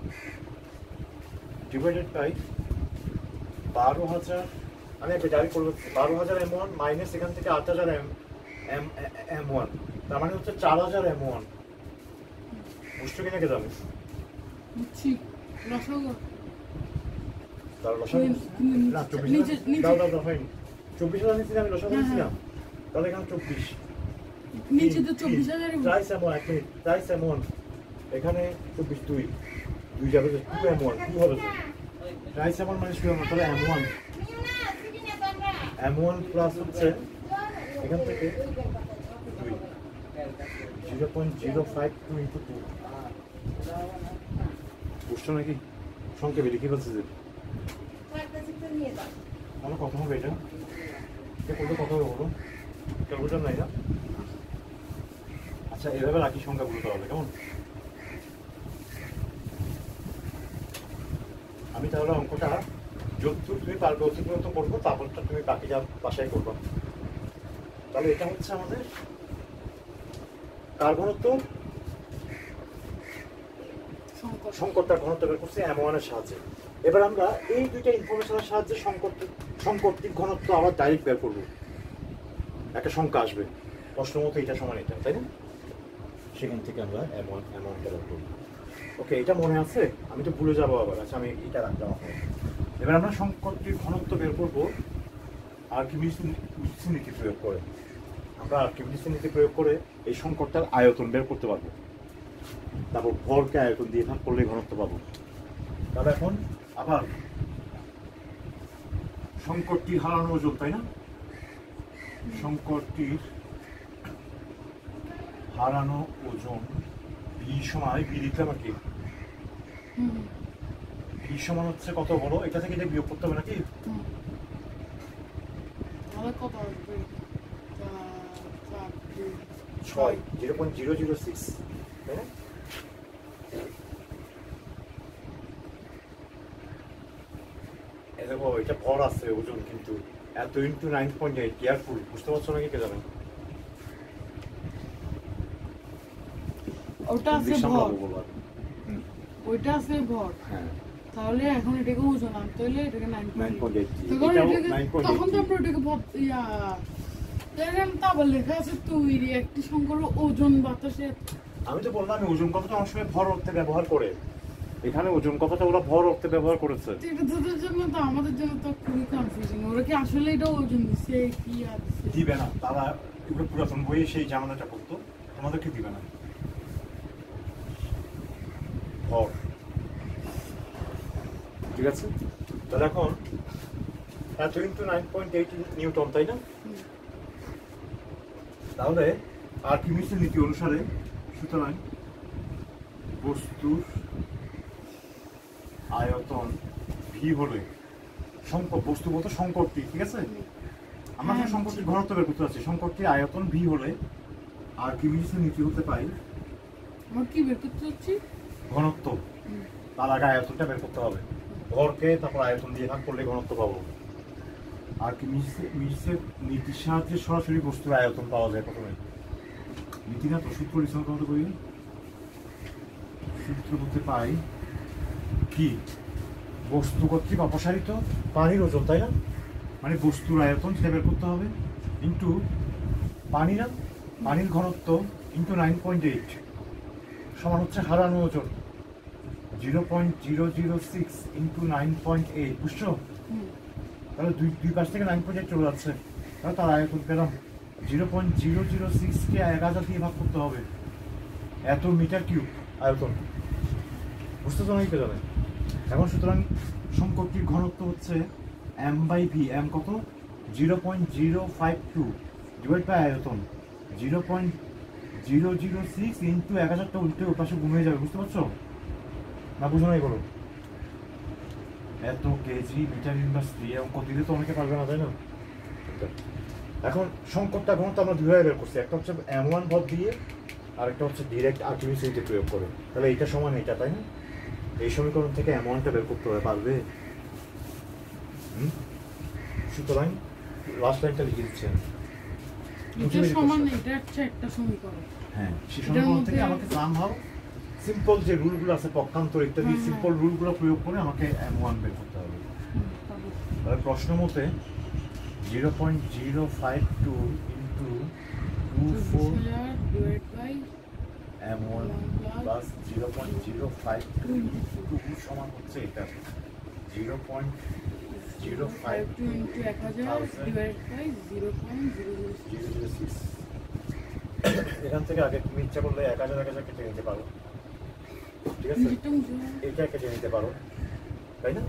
ডিভাইডেড বাই বারো হাজার, আমি একটা ডাইরেক্ট করে হচ্ছে বারো হাজার এম ওয়ান মাইনাস এখান থেকে আট হাজার এম এম এম ওয়ান, তার মানে হচ্ছে চার হাজার এম ওয়ান। বুঝছো কিনা কে জানিস? বুঝছি। লসাগু তাহলে লসাগু না চব্বিশ হাজার দাও দাও দাও হয়নি। চব্বিশ হাজার নিচ্ছি আমি লসাগু নিচ্ছিলাম, তাহলে এখানে চব্বিশ নিচে তো চব্বিশ হাজারই প্রাইস এমন এক মিনিট প্রাইস এমন এখানে চব্বিশ দুই দুই যাবে যে টু এম ওয়ান টু হবে তো প্রাইস এমন মানে টু এম ওয়ান, তাহলে M one M one plus হচ্ছে এখান থেকে দুই zero point zero five two into two. বুঝছো নাকি? সংক্ষেপে লিখে বলছে যে আমার কত হবে এটা? করলে কত হবে বলো? ক্যালকুলেটার নাই না? আচ্ছা এভাবে রাখি সংখ্যাগুলো তাহলে কেমন? আমি তাহলে অঙ্কটা যতটুকু তুমি পারবে অতি পর্যন্ত করবো, তারপরটা তুমি বাকি যা বাসায় করবো। তাহলে এটা হচ্ছে আমাদের কার ঘনত্ব? সংকটটার ঘনত্ব বের করছি এম ওয়ানের সাহায্যে। এবার আমরা এই দুইটা ইনফরমেশনের সাহায্যে সংকট সংকটটির ঘনত্ব আবার ডাইরেক্ট বের করবো। একটা সংখ্যা আসবে প্রশ্ন মতো এটা সমান এটা, তাই না? সেখান থেকে আমরা এম ওয়ান এম ওয়ানটা বের করবো। ওকে, এটা মনে আছে? আমি তো ভুলে যাবো আবার। আচ্ছা আমি এটা রাখলাম। এবার আমরা সংকটটির ঘনত্ব বের করবো আর্কিমিডিস নীতি প্রয়োগ করে। আমরা আর্কিমিডিস নীতি প্রয়োগ করে এই সংকটটার আয়তন বের করতে পারবো, তারপর ভরকে আয়তন দিয়ে ভাগ করলে ঘনত্ব পাবো। তাহলে এখন আবার সংকটটির হারানো ওজন, তাই না? সংকটটির হারানো ওজন ভি সমান ভি লিখলাম আর কি। ভি সমান হচ্ছে কত বলো? এটা থেকে এটা বিয়োগ করতে হবে নাকি? ছয় zero point zero zero six, তাই না? দেখো এটা ভর আছে ওজন, কিন্তু এত into nine point eight. Careful, বুঝতে পারছো নাকি কে জানে? ওটা আছে ভর, ওইটা আছে ভর। হ্যাঁ, তাহলে এখন এটাকে ওজন আনতে হলে এটাকে নাইন পয়েন্ট এইট, তখন তো আমরা এটাকে ভর ইয়া দেখেন তা আবার লেখা আছে তৈরি একটি সংকর ওজন বাতাসে। আমি তো বললাম ওজন কথাটা অনেক সময় ভর অর্থে ব্যবহার করে, এখানে ওজন কথাটা ওরা ভর অর্থে ব্যবহার করেছে। এটা তোদের জন্য তো আমাদের জন্য তো খুবই কনফিউজিং। ওরা কি আসলে এটা ওজন দিচ্ছে কি আর দিবে না? তারা এগুলো পুরাতন বইয়ে সেই জামানাটা করতো, আমাদেরকে দিবে না। ভর, ঠিক আছে? তাহলে এখন এত into nine point eight newton, তাই না? তাহলে আর্কিমিডিসের নীতি অনুসারে সুতরাং বস্তুর আয়তন ভি হলে সংকট, বস্তু বলতে সংকটটি, ঠিক আছে? আমরা এখন সংকটটির ঘনত্ব বের করতে পারছি। সংকটটির আয়তন ভি হলে আর্কিমিডিসের নীতি হতে পাই আমরা কি বের করতে হচ্ছে? ঘনত্ব। তার আগে আয়তনটা বের করতে হবে। ভরকে তারপর আয়তন দিয়ে ভাগ করলে ঘনত্ব পাবো। আর্কিমিডিসের নীতির সাহায্যে সরাসরি বস্তুর আয়তন পাওয়া যায়। প্রথমে নীতি না তো সূত্র লিখন করতে করি, সূত্র করতে পাই কি বস্তু কর্তৃক অপসারিত পানির ওজন, তাই না? মানে বস্তুর আয়তন সেটা বের করতে হবে ইন্টু পানি না পানির ঘনত্ব ইন্টু নাইন পয়েন্ট এইট সমান হচ্ছে হারানো ওজন zero point zero zero six into nine point eight. বুঝছো? তাহলে দুই দুই পাশ থেকে নাইন পয়েন্ট এইট চলে যাচ্ছে, তাহলে তার আয়তন পেলাম জিরো পয়েন্ট জিরো জিরো সিক্সকে এক হাজার দিয়ে ভাগ করতে হবে, এত মিটার কিউব আয়তন। বুঝতে তো নাকি জানে? এখন সুতরাং সংকটটির ঘনত্ব হচ্ছে এম বাই ভি, এম কত zero point zero five two divide by আয়তন zero point zero zero six into এক হাজারটা উল্টে ওর পাশে গুণ হয়ে যাবে, বুঝতে পারছো না? বুঝো নাই বলো? এত কেজি মিটার ইনভার্স দিয়ে অঙ্ক দিলে তো অনেকে পারবে না, তাই না? এখন সংকটটা ঘনত্ব আমরা দুইভাবে বের করছি, একটা হচ্ছে এম ওয়ান ভর দিয়ে আর একটা হচ্ছে ডিরেক্ট আরটিভিসিতে প্রয়োগ করে। তাহলে এইটা সমান এইটা, তাই না? এই সমীকরণ থেকে এম ওয়ানটা বের করতে হবে, পারবে? সুতরাং লাস্ট লাইনটা লিখে দিচ্ছেন, এটা সমান এটা হচ্ছে একটা সমীকরণ। হ্যাঁ, সেই সমীকরণ থেকে আমাকে সামহাউ সিম্পল যে রুলগুলো আছে পক্ষান্তর ইত্যাদি সিম্পল রুলগুলো প্রয়োগ করে আমাকে এম ওয়ান বের করতে হবে। তাহলে প্রশ্ন মতে zero point zero five two into two four M one plus zero point zero five two two সমান হচ্ছে এটা zero point zero five two into এক হাজার divide by zero point zero zero zero six. এখান থেকে আগে তুমি ইচ্ছা করলে এক হাজার এক হাজার কেটে নিতে পারো, ঠিক আছে? এটা কেটে নিতে পারো, তাই না?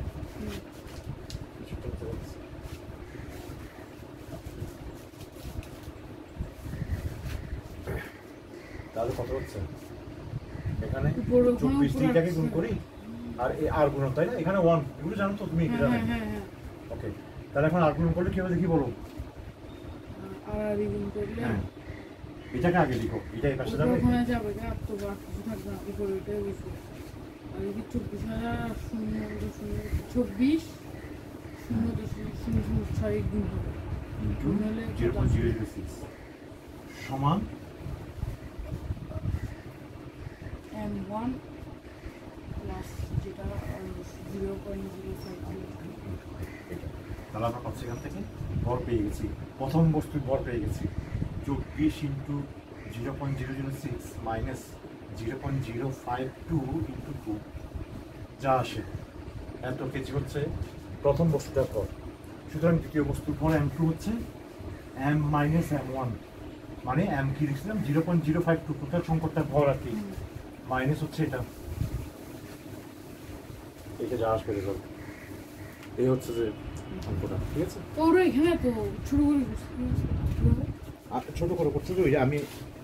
তাহলে কত হচ্ছে এখানে চব্বিশ দিনটাকে গুণ করি আর আর গুণ, তাই না? এখানে ওয়ান, এগুলো জানো তো তুমি, এটা জানো। ওকে, তাহলে এখন আর গুণ করলে কি হবে দেখি, বলো? আর গুণ করলে হ্যাঁ, এটাকে আগে লিখো, এটা এই পাশে যাবে, ওখানে যাবে না তো বাকি থাকবে না, উপরে এটাই বসবে। আর এই চব্বিশ হাজার শূন্য দশমিক চব্বিশ শূন্য দশমিক শূন্য শূন্য ছয় গুণ হবে zero point zero zero six সমান এম ওয়ান প্লাস যেটা জিরো পয়েন্ট জিরো ফাইভ। তাহলে আমরা পাচ্ছি এখান থেকে ভর পেয়ে গেছি, প্রথম বস্তুর ভর পেয়ে গেছি চব্বিশ into zero point zero zero six minus zero point zero five two into two, যা আসে এত কেজি হচ্ছে প্রথম বস্তুটার ভর। সুতরাং দ্বিতীয় বস্তুর ভর এম টু হচ্ছে এম মাইনাস এম ওয়ান, মানে এম কি লিখছিলাম zero point zero five two, total সংকটটার ভর আর কি, মাইনাস হচ্ছে এটা, এটা যা আসবে রেজাল্ট, এই হচ্ছে যে অঙ্কটা, ঠিক আছে? তো ওরা এখানে তো ছোট করে ছোট করে করছো, আমি